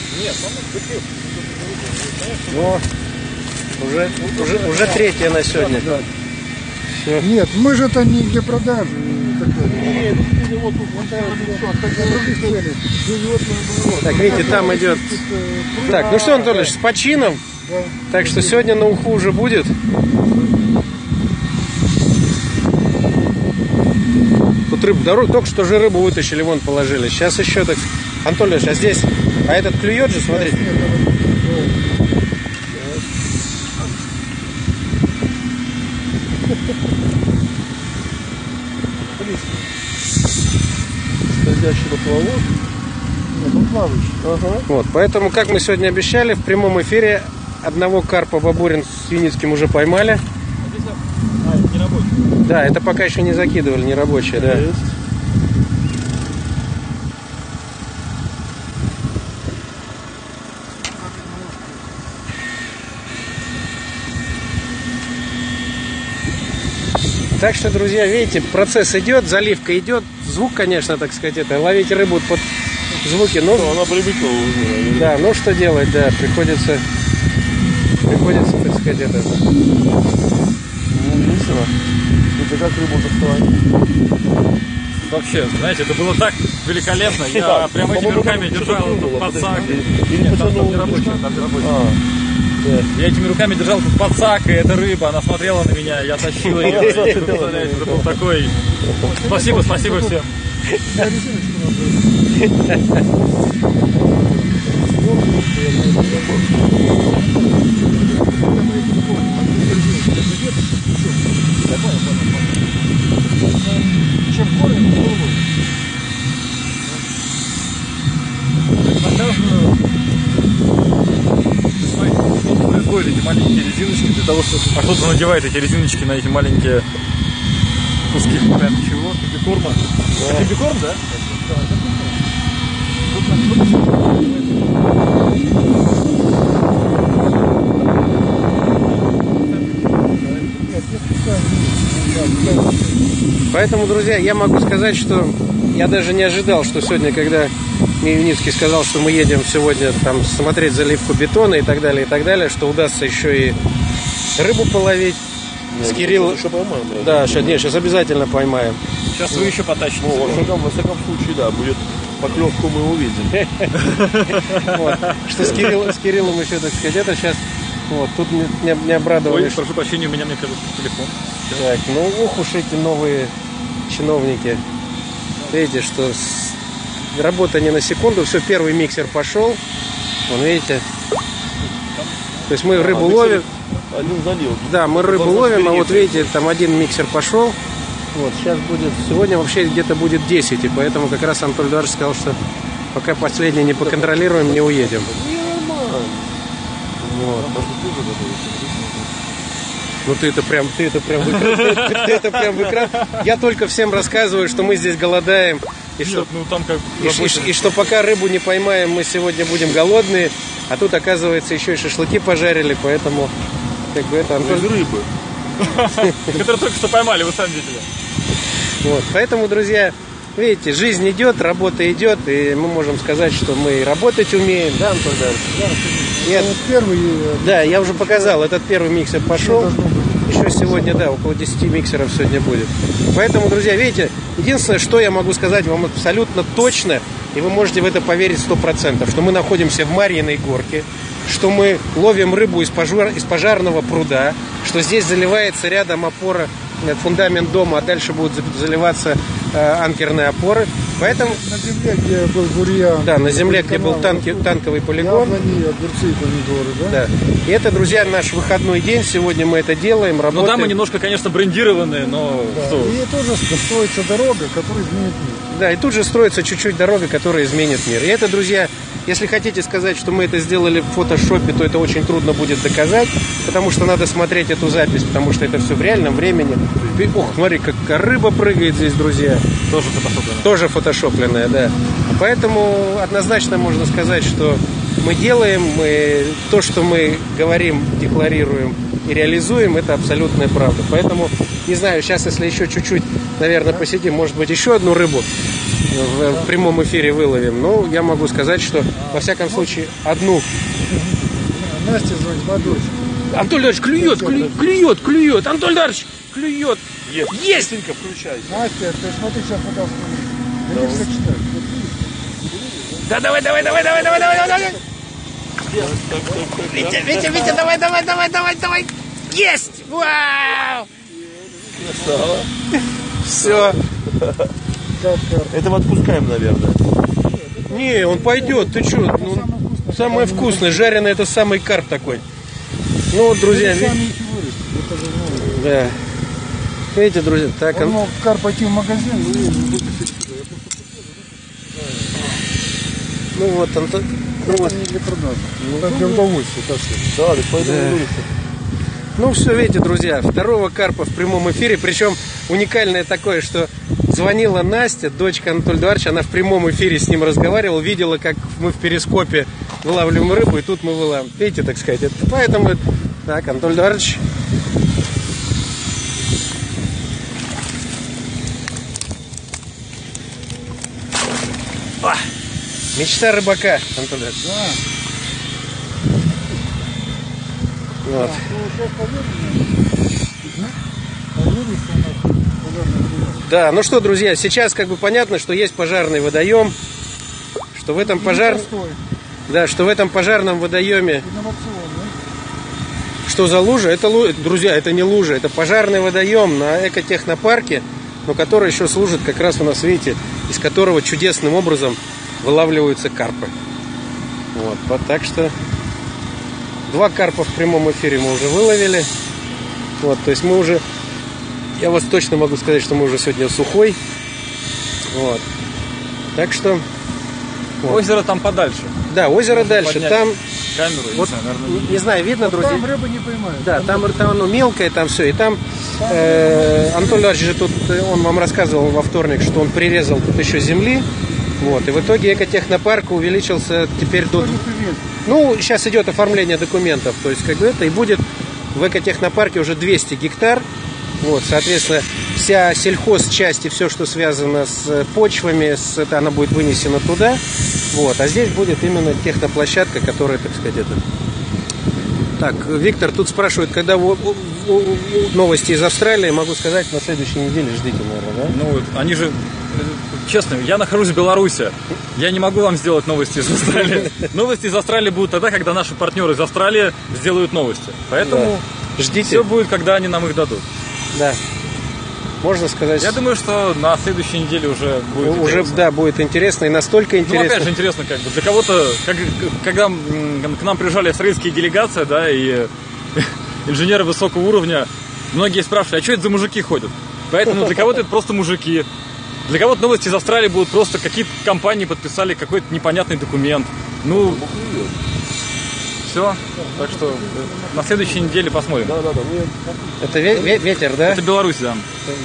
Speaker 1: О, уже третья на сегодня.
Speaker 2: Да. Нет, мы же это не для продажи.
Speaker 1: Так, видите, там идет... Так, ну что, Антон Ильич, с почином.
Speaker 2: Да.
Speaker 1: Так что сегодня на уху уже будет. Тут рыбу, только что же рыбу вытащили, вон положили. Сейчас еще так... Антон Ильич, а здесь... А этот клюет же, смотрите.
Speaker 4: Стоящий поплавок.
Speaker 2: Нет, он плавающий.
Speaker 4: Ага.
Speaker 1: Вот, поэтому, как мы сегодня обещали, в прямом эфире одного карпа Бабурин с Юницким уже поймали.
Speaker 3: Не рабочий.
Speaker 1: Да, это пока еще не закидывали, не рабочие, да.
Speaker 4: Есть.
Speaker 1: Так что, друзья, видите, процесс идет, заливка идет. Звук, конечно, так сказать, это ловить рыбу под звуки. Но
Speaker 4: Она привыкла уже.
Speaker 1: да, ну что делать, да, приходится, так сказать, это.
Speaker 4: Ну, весело. Это как рыбу доставать?
Speaker 3: Вообще, знаете, это было так великолепно. Я
Speaker 4: Так,
Speaker 3: прям этими
Speaker 4: по-моему,
Speaker 3: руками
Speaker 4: там
Speaker 3: держал
Speaker 4: что-то
Speaker 3: этот
Speaker 4: было,
Speaker 3: подсак.
Speaker 4: подожди. Или
Speaker 3: Нет, там
Speaker 4: потянул
Speaker 3: не рабочий,
Speaker 4: удочку?
Speaker 3: там не рабочий.
Speaker 4: А,
Speaker 3: Я этими руками держал этот подсак, и эта рыба, она смотрела на меня, я тащил ее. Представляете, это был такой... Спасибо всем.
Speaker 2: Чем корень, то головой.
Speaker 3: Происходят эти маленькие резиночки для того, чтобы... А кто-то надевает эти резиночки на эти маленькие куски. Прям чего? Кибикорма? Это кибикорм, да?
Speaker 1: Поэтому, друзья, я могу сказать, что я даже не ожидал, что сегодня, когда мне Юницкий сказал, что мы едем сегодня там смотреть заливку бетона и так далее, что удастся еще и рыбу половить. С Кириллом...
Speaker 4: Еще поймаем.
Speaker 1: Да, сейчас обязательно поймаем.
Speaker 3: Сейчас вы еще потащите.
Speaker 4: Ну, во всяком случае, да, будет поклевку мы увидим.
Speaker 1: Вот. Что с Кириллом еще, так сказать, это сейчас... Вот, тут не
Speaker 3: Ой,
Speaker 1: обрадовали.
Speaker 3: прошу прощения, у меня, мне кажется, телефон.
Speaker 1: Так, ну ух уж эти новые чиновники. Видите, что работа не на секунду. Все, первый миксер пошел. Вон, видите. То есть мы рыбу ловим.
Speaker 4: Один залил.
Speaker 1: Да, мы рыбу ловим, а вот видите, там один миксер пошел. Вот, сейчас будет, сегодня вообще где-то будет 10, и поэтому как раз Антон Эдуардович сказал, что пока последний не поконтролируем, не уедем. Вот. Ну ты это прям выкрас. Я только всем рассказываю, что мы здесь голодаем. И что,
Speaker 3: Ну там как...
Speaker 1: и что пока рыбу не поймаем, мы сегодня будем голодные. А тут, оказывается, еще и шашлыки пожарили, поэтому как бы это Антон...
Speaker 4: Без рыбы.
Speaker 3: Которые только что поймали, вы сами видели.
Speaker 1: Вот. Поэтому, друзья, видите, жизнь идет, работа идет, и мы можем сказать, что мы и работать умеем, да, Антон Эдуардович? Нет.
Speaker 2: Вот первый...
Speaker 1: Да, я уже показал, этот первый миксер пошел. Еще сегодня, да, около 10 миксеров сегодня будет. Поэтому, друзья, видите, единственное, что я могу сказать вам абсолютно точно, и вы можете в это поверить 100%, что мы находимся в Марьиной горке, что мы ловим рыбу из пожарного пруда, что здесь заливается рядом опора, фундамент дома, а дальше будут заливаться анкерные опоры. Поэтому,
Speaker 2: На земле, где был бурьян.
Speaker 1: да, на земле, где был танковый полигон.
Speaker 2: Яблони, огурцы и помидоры, да?
Speaker 1: Да. И это, друзья, наш выходной день. Сегодня мы это делаем,
Speaker 3: Ну
Speaker 1: работаем.
Speaker 3: да, мы немножко, конечно, брендированные, но что?
Speaker 2: И тоже строится дорога, которая изменит мир.
Speaker 1: Да, и тут же строится чуть-чуть дорога, которая изменит мир. И это, друзья, если хотите сказать, что мы это сделали в фотошопе, то это очень трудно будет доказать, потому что надо смотреть эту запись, потому что это все в реальном времени. Ох, смотри, как рыба прыгает здесь, друзья.
Speaker 3: Тоже фотошопленные.
Speaker 1: Тоже фотошопленная, да. Поэтому однозначно можно сказать, что мы делаем, то, что мы говорим, декларируем и реализуем, это абсолютная правда. Поэтому, не знаю, сейчас, если еще чуть-чуть, наверное, посидим, может быть, еще одну рыбу в прямом эфире выловим. Но я могу сказать, что, во всяком случае, одну.
Speaker 2: Настя звонит, Владусь.
Speaker 1: Анатолий Дарович, клюет, Анатолий Дарович, клюет. Есть!
Speaker 3: Включай.
Speaker 2: Настя, ты смотри, сейчас вода всплывет. Да не все читать.
Speaker 1: Да, давай. Витя, давай. Есть! Вау!
Speaker 4: Красава.
Speaker 1: Все.
Speaker 4: Это мы отпускаем, наверное.
Speaker 1: Не, он пойдет, ты что? Ну, самое вкусное, жареное, это самый карп такой. Ну вот, друзья,
Speaker 2: Сами их и вырастут. Это же, ну,
Speaker 1: да. Видите, друзья, так
Speaker 2: он мог кар пойти в магазин, вы вытащить сюда. Я просто
Speaker 1: ну вот, ну вот.
Speaker 2: это не для продажи. Это для удовольствия, так сказать.
Speaker 4: Да, так поэтому
Speaker 1: Да.
Speaker 4: вырастет.
Speaker 1: Ну все, видите, друзья, второго карпа в прямом эфире, причем уникальное такое, что звонила Настя, дочка Анатолия Эдуардовича, она в прямом эфире с ним разговаривала, видела, как мы в перископе вылавливаем рыбу, и тут мы вылавливаем. Видите, так сказать, это поэтому, так, Анатолий Эдуардович. О, мечта рыбака, Анатолий Эдуардович.
Speaker 2: Да.
Speaker 1: Вот. Да, ну что, друзья, сейчас как бы понятно, что есть пожарный водоем, что в этом что в этом пожарном водоеме, что за лужа? Это, друзья, это не лужа, это пожарный водоем на экотехнопарке, но который еще служит как раз у нас, видите, из которого чудесным образом вылавливаются карпы. Вот, так что 2 карпа в прямом эфире мы уже выловили. Вот, то есть мы уже, я вас точно могу сказать, что мы уже сегодня сухой. Вот. Так что... Вот.
Speaker 3: Озеро там подальше.
Speaker 1: Да, озеро
Speaker 3: Можно
Speaker 1: дальше.
Speaker 3: поднять
Speaker 1: Там,
Speaker 3: камеру,
Speaker 1: вот,
Speaker 3: не знаю, наверное.
Speaker 1: не знаю, видно, друзья?
Speaker 2: Там рыба не поймает.
Speaker 1: Да, там оно мелкое, там все. И там Анатолий Эдуардович же тут, он вам рассказывал во вторник, что он прирезал тут еще земли. Вот, и в итоге экотехнопарк увеличился теперь до... Ну, сейчас идет оформление документов, то есть как бы это, и будет в экотехнопарке уже 200 гектар. Вот, соответственно, вся сельхозчасть и все, что связано с почвами, это она будет вынесена туда. Вот, а здесь будет именно техноплощадка, которая, так сказать, это... Так, Виктор тут спрашивает, когда новости из Австралии, могу сказать, на следующей неделе ждите, наверное, да?
Speaker 3: Ну, они же, честно, я нахожусь в Беларуси. Я не могу вам сделать новости из Австралии. Новости из Австралии будут тогда, когда наши партнеры из Австралии сделают новости. Поэтому
Speaker 1: ждите.
Speaker 3: Все будет, когда они нам их дадут.
Speaker 1: Да. Можно сказать.
Speaker 3: Я думаю, что на следующей неделе уже будет интересно.
Speaker 1: Да, будет интересно и настолько интересно.
Speaker 3: Ну, опять же, интересно, как бы для кого-то, когда к нам приезжали австралийские делегации, да, и инженеры высокого уровня, многие спрашивали, а что это за мужики ходят? Поэтому для кого-то это просто мужики. Для кого-то новости из Австралии будут просто какие-то компании подписали какой-то непонятный документ. Ну, все. Так что на следующей неделе посмотрим.
Speaker 4: Да.
Speaker 1: Это ветер, да?
Speaker 3: Это Беларусь, да.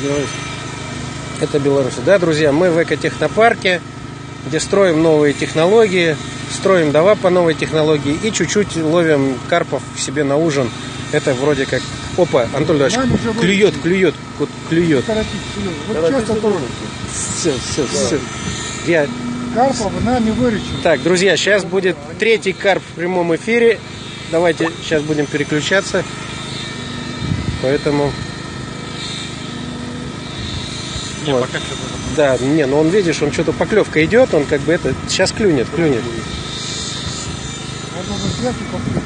Speaker 1: Это Беларусь. Да, друзья, мы в экотехнопарке, где строим новые технологии, строим дома по новой технологии и чуть-чуть ловим карпов себе на ужин. Это вроде как... Опа, Анатолий Ильич, клюет. Вот.
Speaker 2: Часто тоже.
Speaker 1: Все. Я...
Speaker 2: Карпов нами выручен.
Speaker 1: Так, друзья, сейчас будет 3-й карп в прямом эфире. Давайте сейчас будем переключаться. Поэтому...
Speaker 3: Не,
Speaker 1: вот.
Speaker 3: пока что-то...
Speaker 1: Да, не, ну он, видишь, он что-то поклевка идет, он как бы это... Сейчас клюнет.
Speaker 2: Он должен взять и поплыть.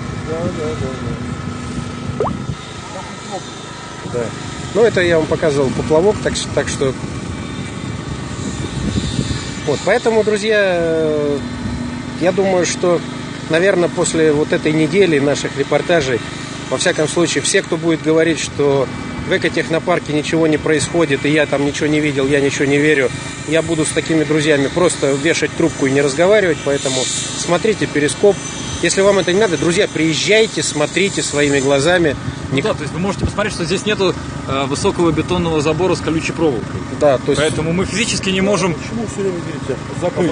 Speaker 1: Да. Ну, это я вам показывал поплавок, так что... Вот, поэтому, друзья, я думаю, что, наверное, после вот этой недели наших репортажей, во всяком случае, все, кто будет говорить, что в экотехнопарке ничего не происходит, и я там ничего не видел, я ничего не верю, я буду с такими друзьями просто вешать трубку и не разговаривать, поэтому смотрите Перископ. Если вам это не надо, друзья, приезжайте, смотрите своими глазами.
Speaker 3: Ну да, то есть вы можете посмотреть, что здесь нету высокого бетонного забора с колючей проволокой.
Speaker 1: Да, то есть...
Speaker 3: Поэтому мы физически не можем...
Speaker 4: Почему все время говорите закрыть?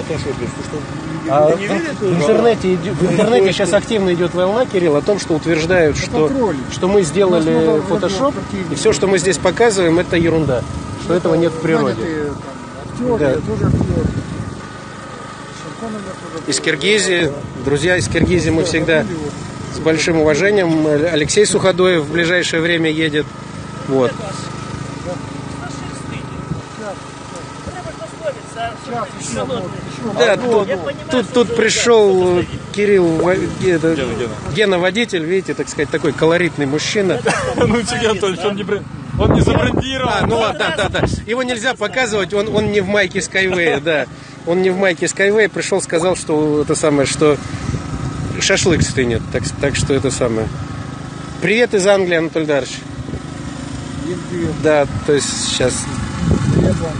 Speaker 1: В интернете сейчас активно идет волна, Кирилл, о том, что утверждают, что мы сделали фотошоп, и все, что мы здесь показываем, это ерунда, что этого нет в природе. Да. Из Киргизии, друзья из Киргизии, мы всегда с большим уважением. Алексей Суходоев в ближайшее время едет. Вот. Да, тут пришел Кирилл, Гена водитель, видите, так сказать, такой колоритный мужчина.
Speaker 3: Ну, Сергей Анатольевич, он не забрендирован.
Speaker 1: Ну ладно, да. Его нельзя показывать, он не в майке Skyway, да. Он не в майке Skyway, пришел, сказал, что это самое, что шашлык стынет, так что это самое. Привет из Англии, Анатолий Дарович.
Speaker 2: Привет.
Speaker 1: Да, то есть сейчас.
Speaker 2: Привет вам.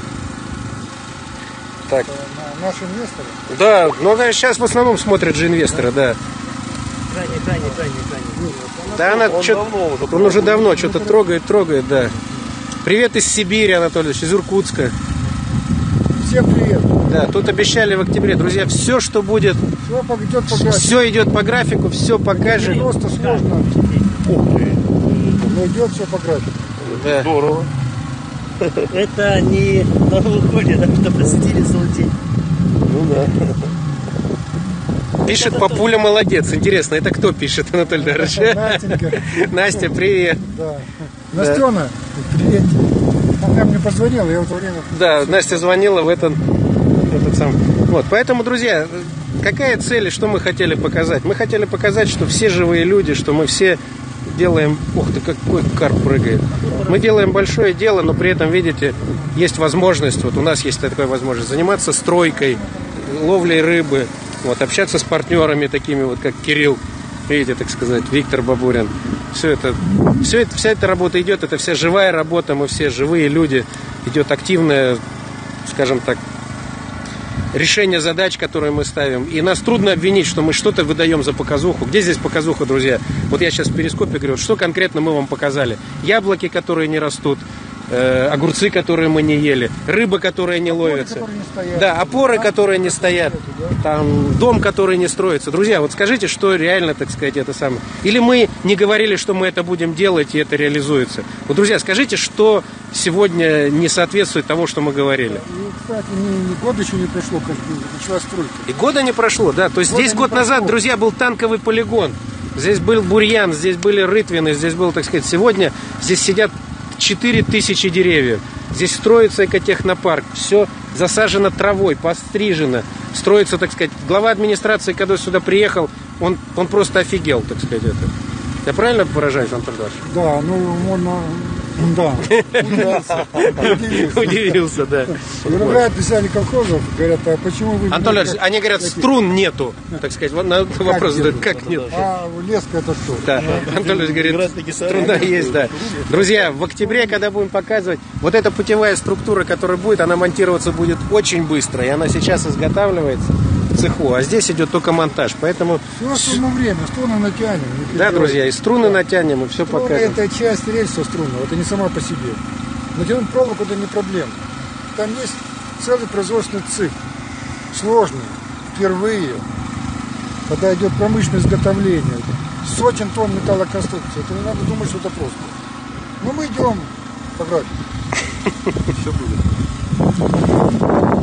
Speaker 1: Так.
Speaker 2: Наши инвесторы?
Speaker 1: Да, ну да, сейчас в основном смотрят же инвесторы, да.
Speaker 5: Крайне.
Speaker 1: Да, она он уже давно что-то трогает, да. Привет из Сибири, Анатольевич, из Иркутска.
Speaker 2: Всем привет.
Speaker 1: Да, тут обещали в октябре. Друзья, все, что будет, все идет по графику, все покажем.
Speaker 2: Просто сложно. Но идет все по графику.
Speaker 1: Да.
Speaker 4: Здорово.
Speaker 5: Это не на выходе, так что посетили залететь.
Speaker 4: Ну да.
Speaker 1: Пишет Папуля молодец. Интересно, это кто пишет, Анатолий Дарович?
Speaker 2: Настенька.
Speaker 1: Настя, привет.
Speaker 2: Да. Настена, привет. Она мне позвонила, я в это время...
Speaker 1: Да, Настя звонила в этот сам. Вот, поэтому, друзья, какая цель и что мы хотели показать? Мы хотели показать, что все живые люди, что мы все делаем... Ух ты, какой карп прыгает. Мы делаем большое дело, но при этом, видите, есть возможность, вот у нас есть такая возможность, заниматься стройкой, ловлей рыбы, вот, общаться с партнерами такими вот, как Кирилл, видите, так сказать, Виктор Бабурин. Вся эта работа идет, это вся живая работа, мы все живые люди, идет активное, скажем так, решение задач, которые мы ставим. И нас трудно обвинить, что мы что-то выдаем за показуху. Где здесь показуха, друзья? Вот я сейчас в Перископе говорю, что конкретно мы вам показали. Яблоки, которые не растут, огурцы, которые мы не ели, рыба, которая не ловится. Да, опоры, которые не стоят, там, дом, который не строится. Друзья, вот скажите, что реально, так сказать, это самое. Или мы не говорили, что мы это будем делать, и это реализуется. Вот, друзья, скажите, что сегодня не соответствует того, что мы говорили.
Speaker 2: И, кстати, ни года еще не прошло, как началась стройка.
Speaker 1: И года не прошло, да. То есть здесь год назад, друзья, был танковый полигон. Здесь был бурьян, здесь были рытвины, здесь был, так сказать, сегодня здесь сидят 4000 деревьев. Здесь строится экотехнопарк. Все засажено травой, пострижено. Строится, так сказать, глава администрации, когда сюда приехал, он просто офигел, так сказать, это. Я правильно выражаюсь, Антон Иванович?
Speaker 2: Да, ну, он... Да.
Speaker 1: Удивился, да.
Speaker 2: Управляют писали колхозов, говорят, а почему вы...
Speaker 1: Антон Иванович, они говорят, струн нету. Так сказать, на вопрос задают, как нет?
Speaker 2: А леска это что?
Speaker 1: Да, Антон Ильич говорит, струна есть, да. Друзья, в октябре, когда будем показывать, вот эта путевая структура, которая будет, она монтироваться будет очень быстро, и она сейчас изготавливается в цеху, а здесь идет только монтаж, поэтому...
Speaker 2: Все само время, струны натянем.
Speaker 1: Да, друзья, и струны натянем, и все
Speaker 2: струны
Speaker 1: покажем.
Speaker 2: Это часть рельса струны, это не сама по себе. Натянуть проволоку это не проблема. Там есть целый производственный цикл, сложный, впервые, когда идет промышленное изготовление, сотен тонн металлоконструкции. Это не надо думать, что это просто. Но мы идем по графику.
Speaker 3: Все будет.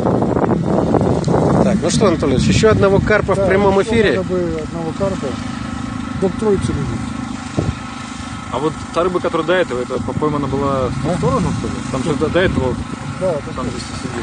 Speaker 1: Так, ну что, Анатольевич, еще одного карпа в прямом эфире.
Speaker 2: Надо бы одного карпа, док троицу любить.
Speaker 3: А вот та рыба, которая до этого, это поймана была в ту сторону, что ли? Там же до этого,
Speaker 2: Да,
Speaker 3: там здесь сидит.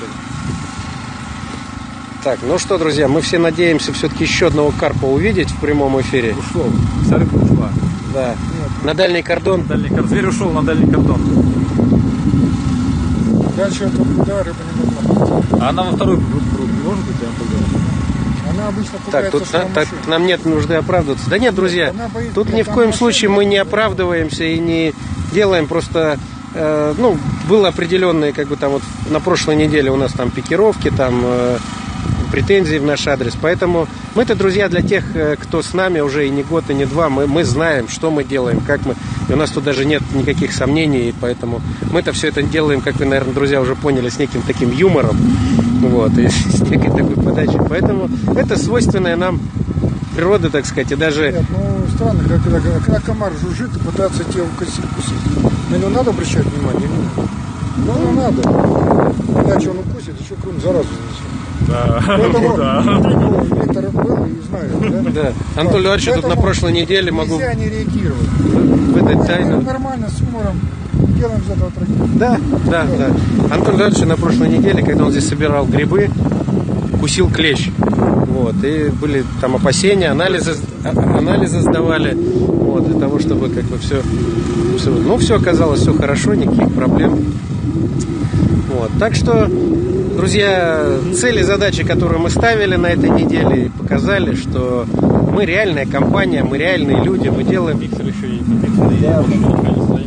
Speaker 1: Так, ну что, друзья, мы все надеемся все-таки еще одного карпа увидеть в прямом эфире.
Speaker 3: Ушел. Вся рыба ушла.
Speaker 1: Да. На дальний кордон.
Speaker 3: Зверь ушел на дальний кордон.
Speaker 2: Дальше туда рыба не могла.
Speaker 3: А она во второй пруд не может быть,
Speaker 2: Она обычно
Speaker 1: Так,
Speaker 2: пугается,
Speaker 1: тут
Speaker 2: что
Speaker 1: так, нам нет нужды оправдываться. Да нет, друзья,
Speaker 2: Она боится,
Speaker 1: тут ни в
Speaker 2: там
Speaker 1: коем
Speaker 2: машина
Speaker 1: случае мы не
Speaker 2: стоит.
Speaker 1: оправдываемся и не делаем, просто, ну, было определенные, как бы там вот на прошлой неделе у нас там пикировки, там претензии в наш адрес, поэтому мы-то, друзья, для тех, кто с нами уже и не год, и не два, мы знаем, что мы делаем, как мы, и у нас тут даже нет никаких сомнений, и поэтому мы-то все это делаем, как вы, наверное, друзья, уже поняли, с неким таким юмором, вот, и с некой такой подачей, поэтому это свойственная нам природа, так сказать, и даже...
Speaker 2: Нет, ну странно, когда комар жужжит и пытается тебя укусить. На него надо обращать внимание? Ну, надо. Иначе он укусит, еще какую-нибудь заразу занесет.
Speaker 3: Да.
Speaker 2: Поэтому,
Speaker 3: Да.
Speaker 2: ну, Виктор был и знает, да?
Speaker 1: Да, Антон Леонидович, тут на
Speaker 2: Поэтому
Speaker 1: прошлой неделе могу
Speaker 2: нельзя не реагировать.
Speaker 1: выдать
Speaker 2: Мы
Speaker 1: тайну.
Speaker 2: нормально, с юмором делаем из этого трагедию.
Speaker 1: Да. Антон Леонидович на прошлой неделе, когда он здесь собирал грибы, кусил клещ. Вот, и были там опасения, анализы сдавали, вот, для того, чтобы как бы все, ну, все оказалось, все хорошо, никаких проблем. Вот, так что, друзья, цели и задачи, которые мы ставили на этой неделе, показали, что мы реальная компания, мы реальные люди, мы делаем...
Speaker 3: Миксер еще и стоит.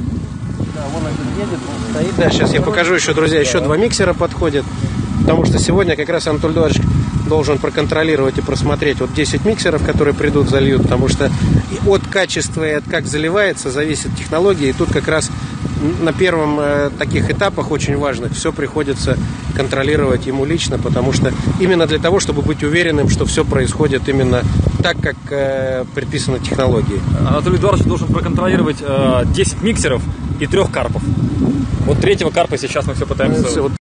Speaker 1: Стоит, да, сейчас я покажу еще, друзья, еще два миксера подходят, потому что сегодня как раз Антон Леонидович должен проконтролировать и просмотреть вот 10 миксеров, которые придут, зальют, потому что и от качества и от как заливается зависит технология, и тут как раз на первом таких этапах очень важных все приходится контролировать ему лично, потому что именно для того, чтобы быть уверенным, что все происходит именно так, как предписано технологией.
Speaker 3: Анатолий Эдуардович должен проконтролировать 10 миксеров и 3 карпов. Вот 3-го карпа сейчас мы все пытаемся...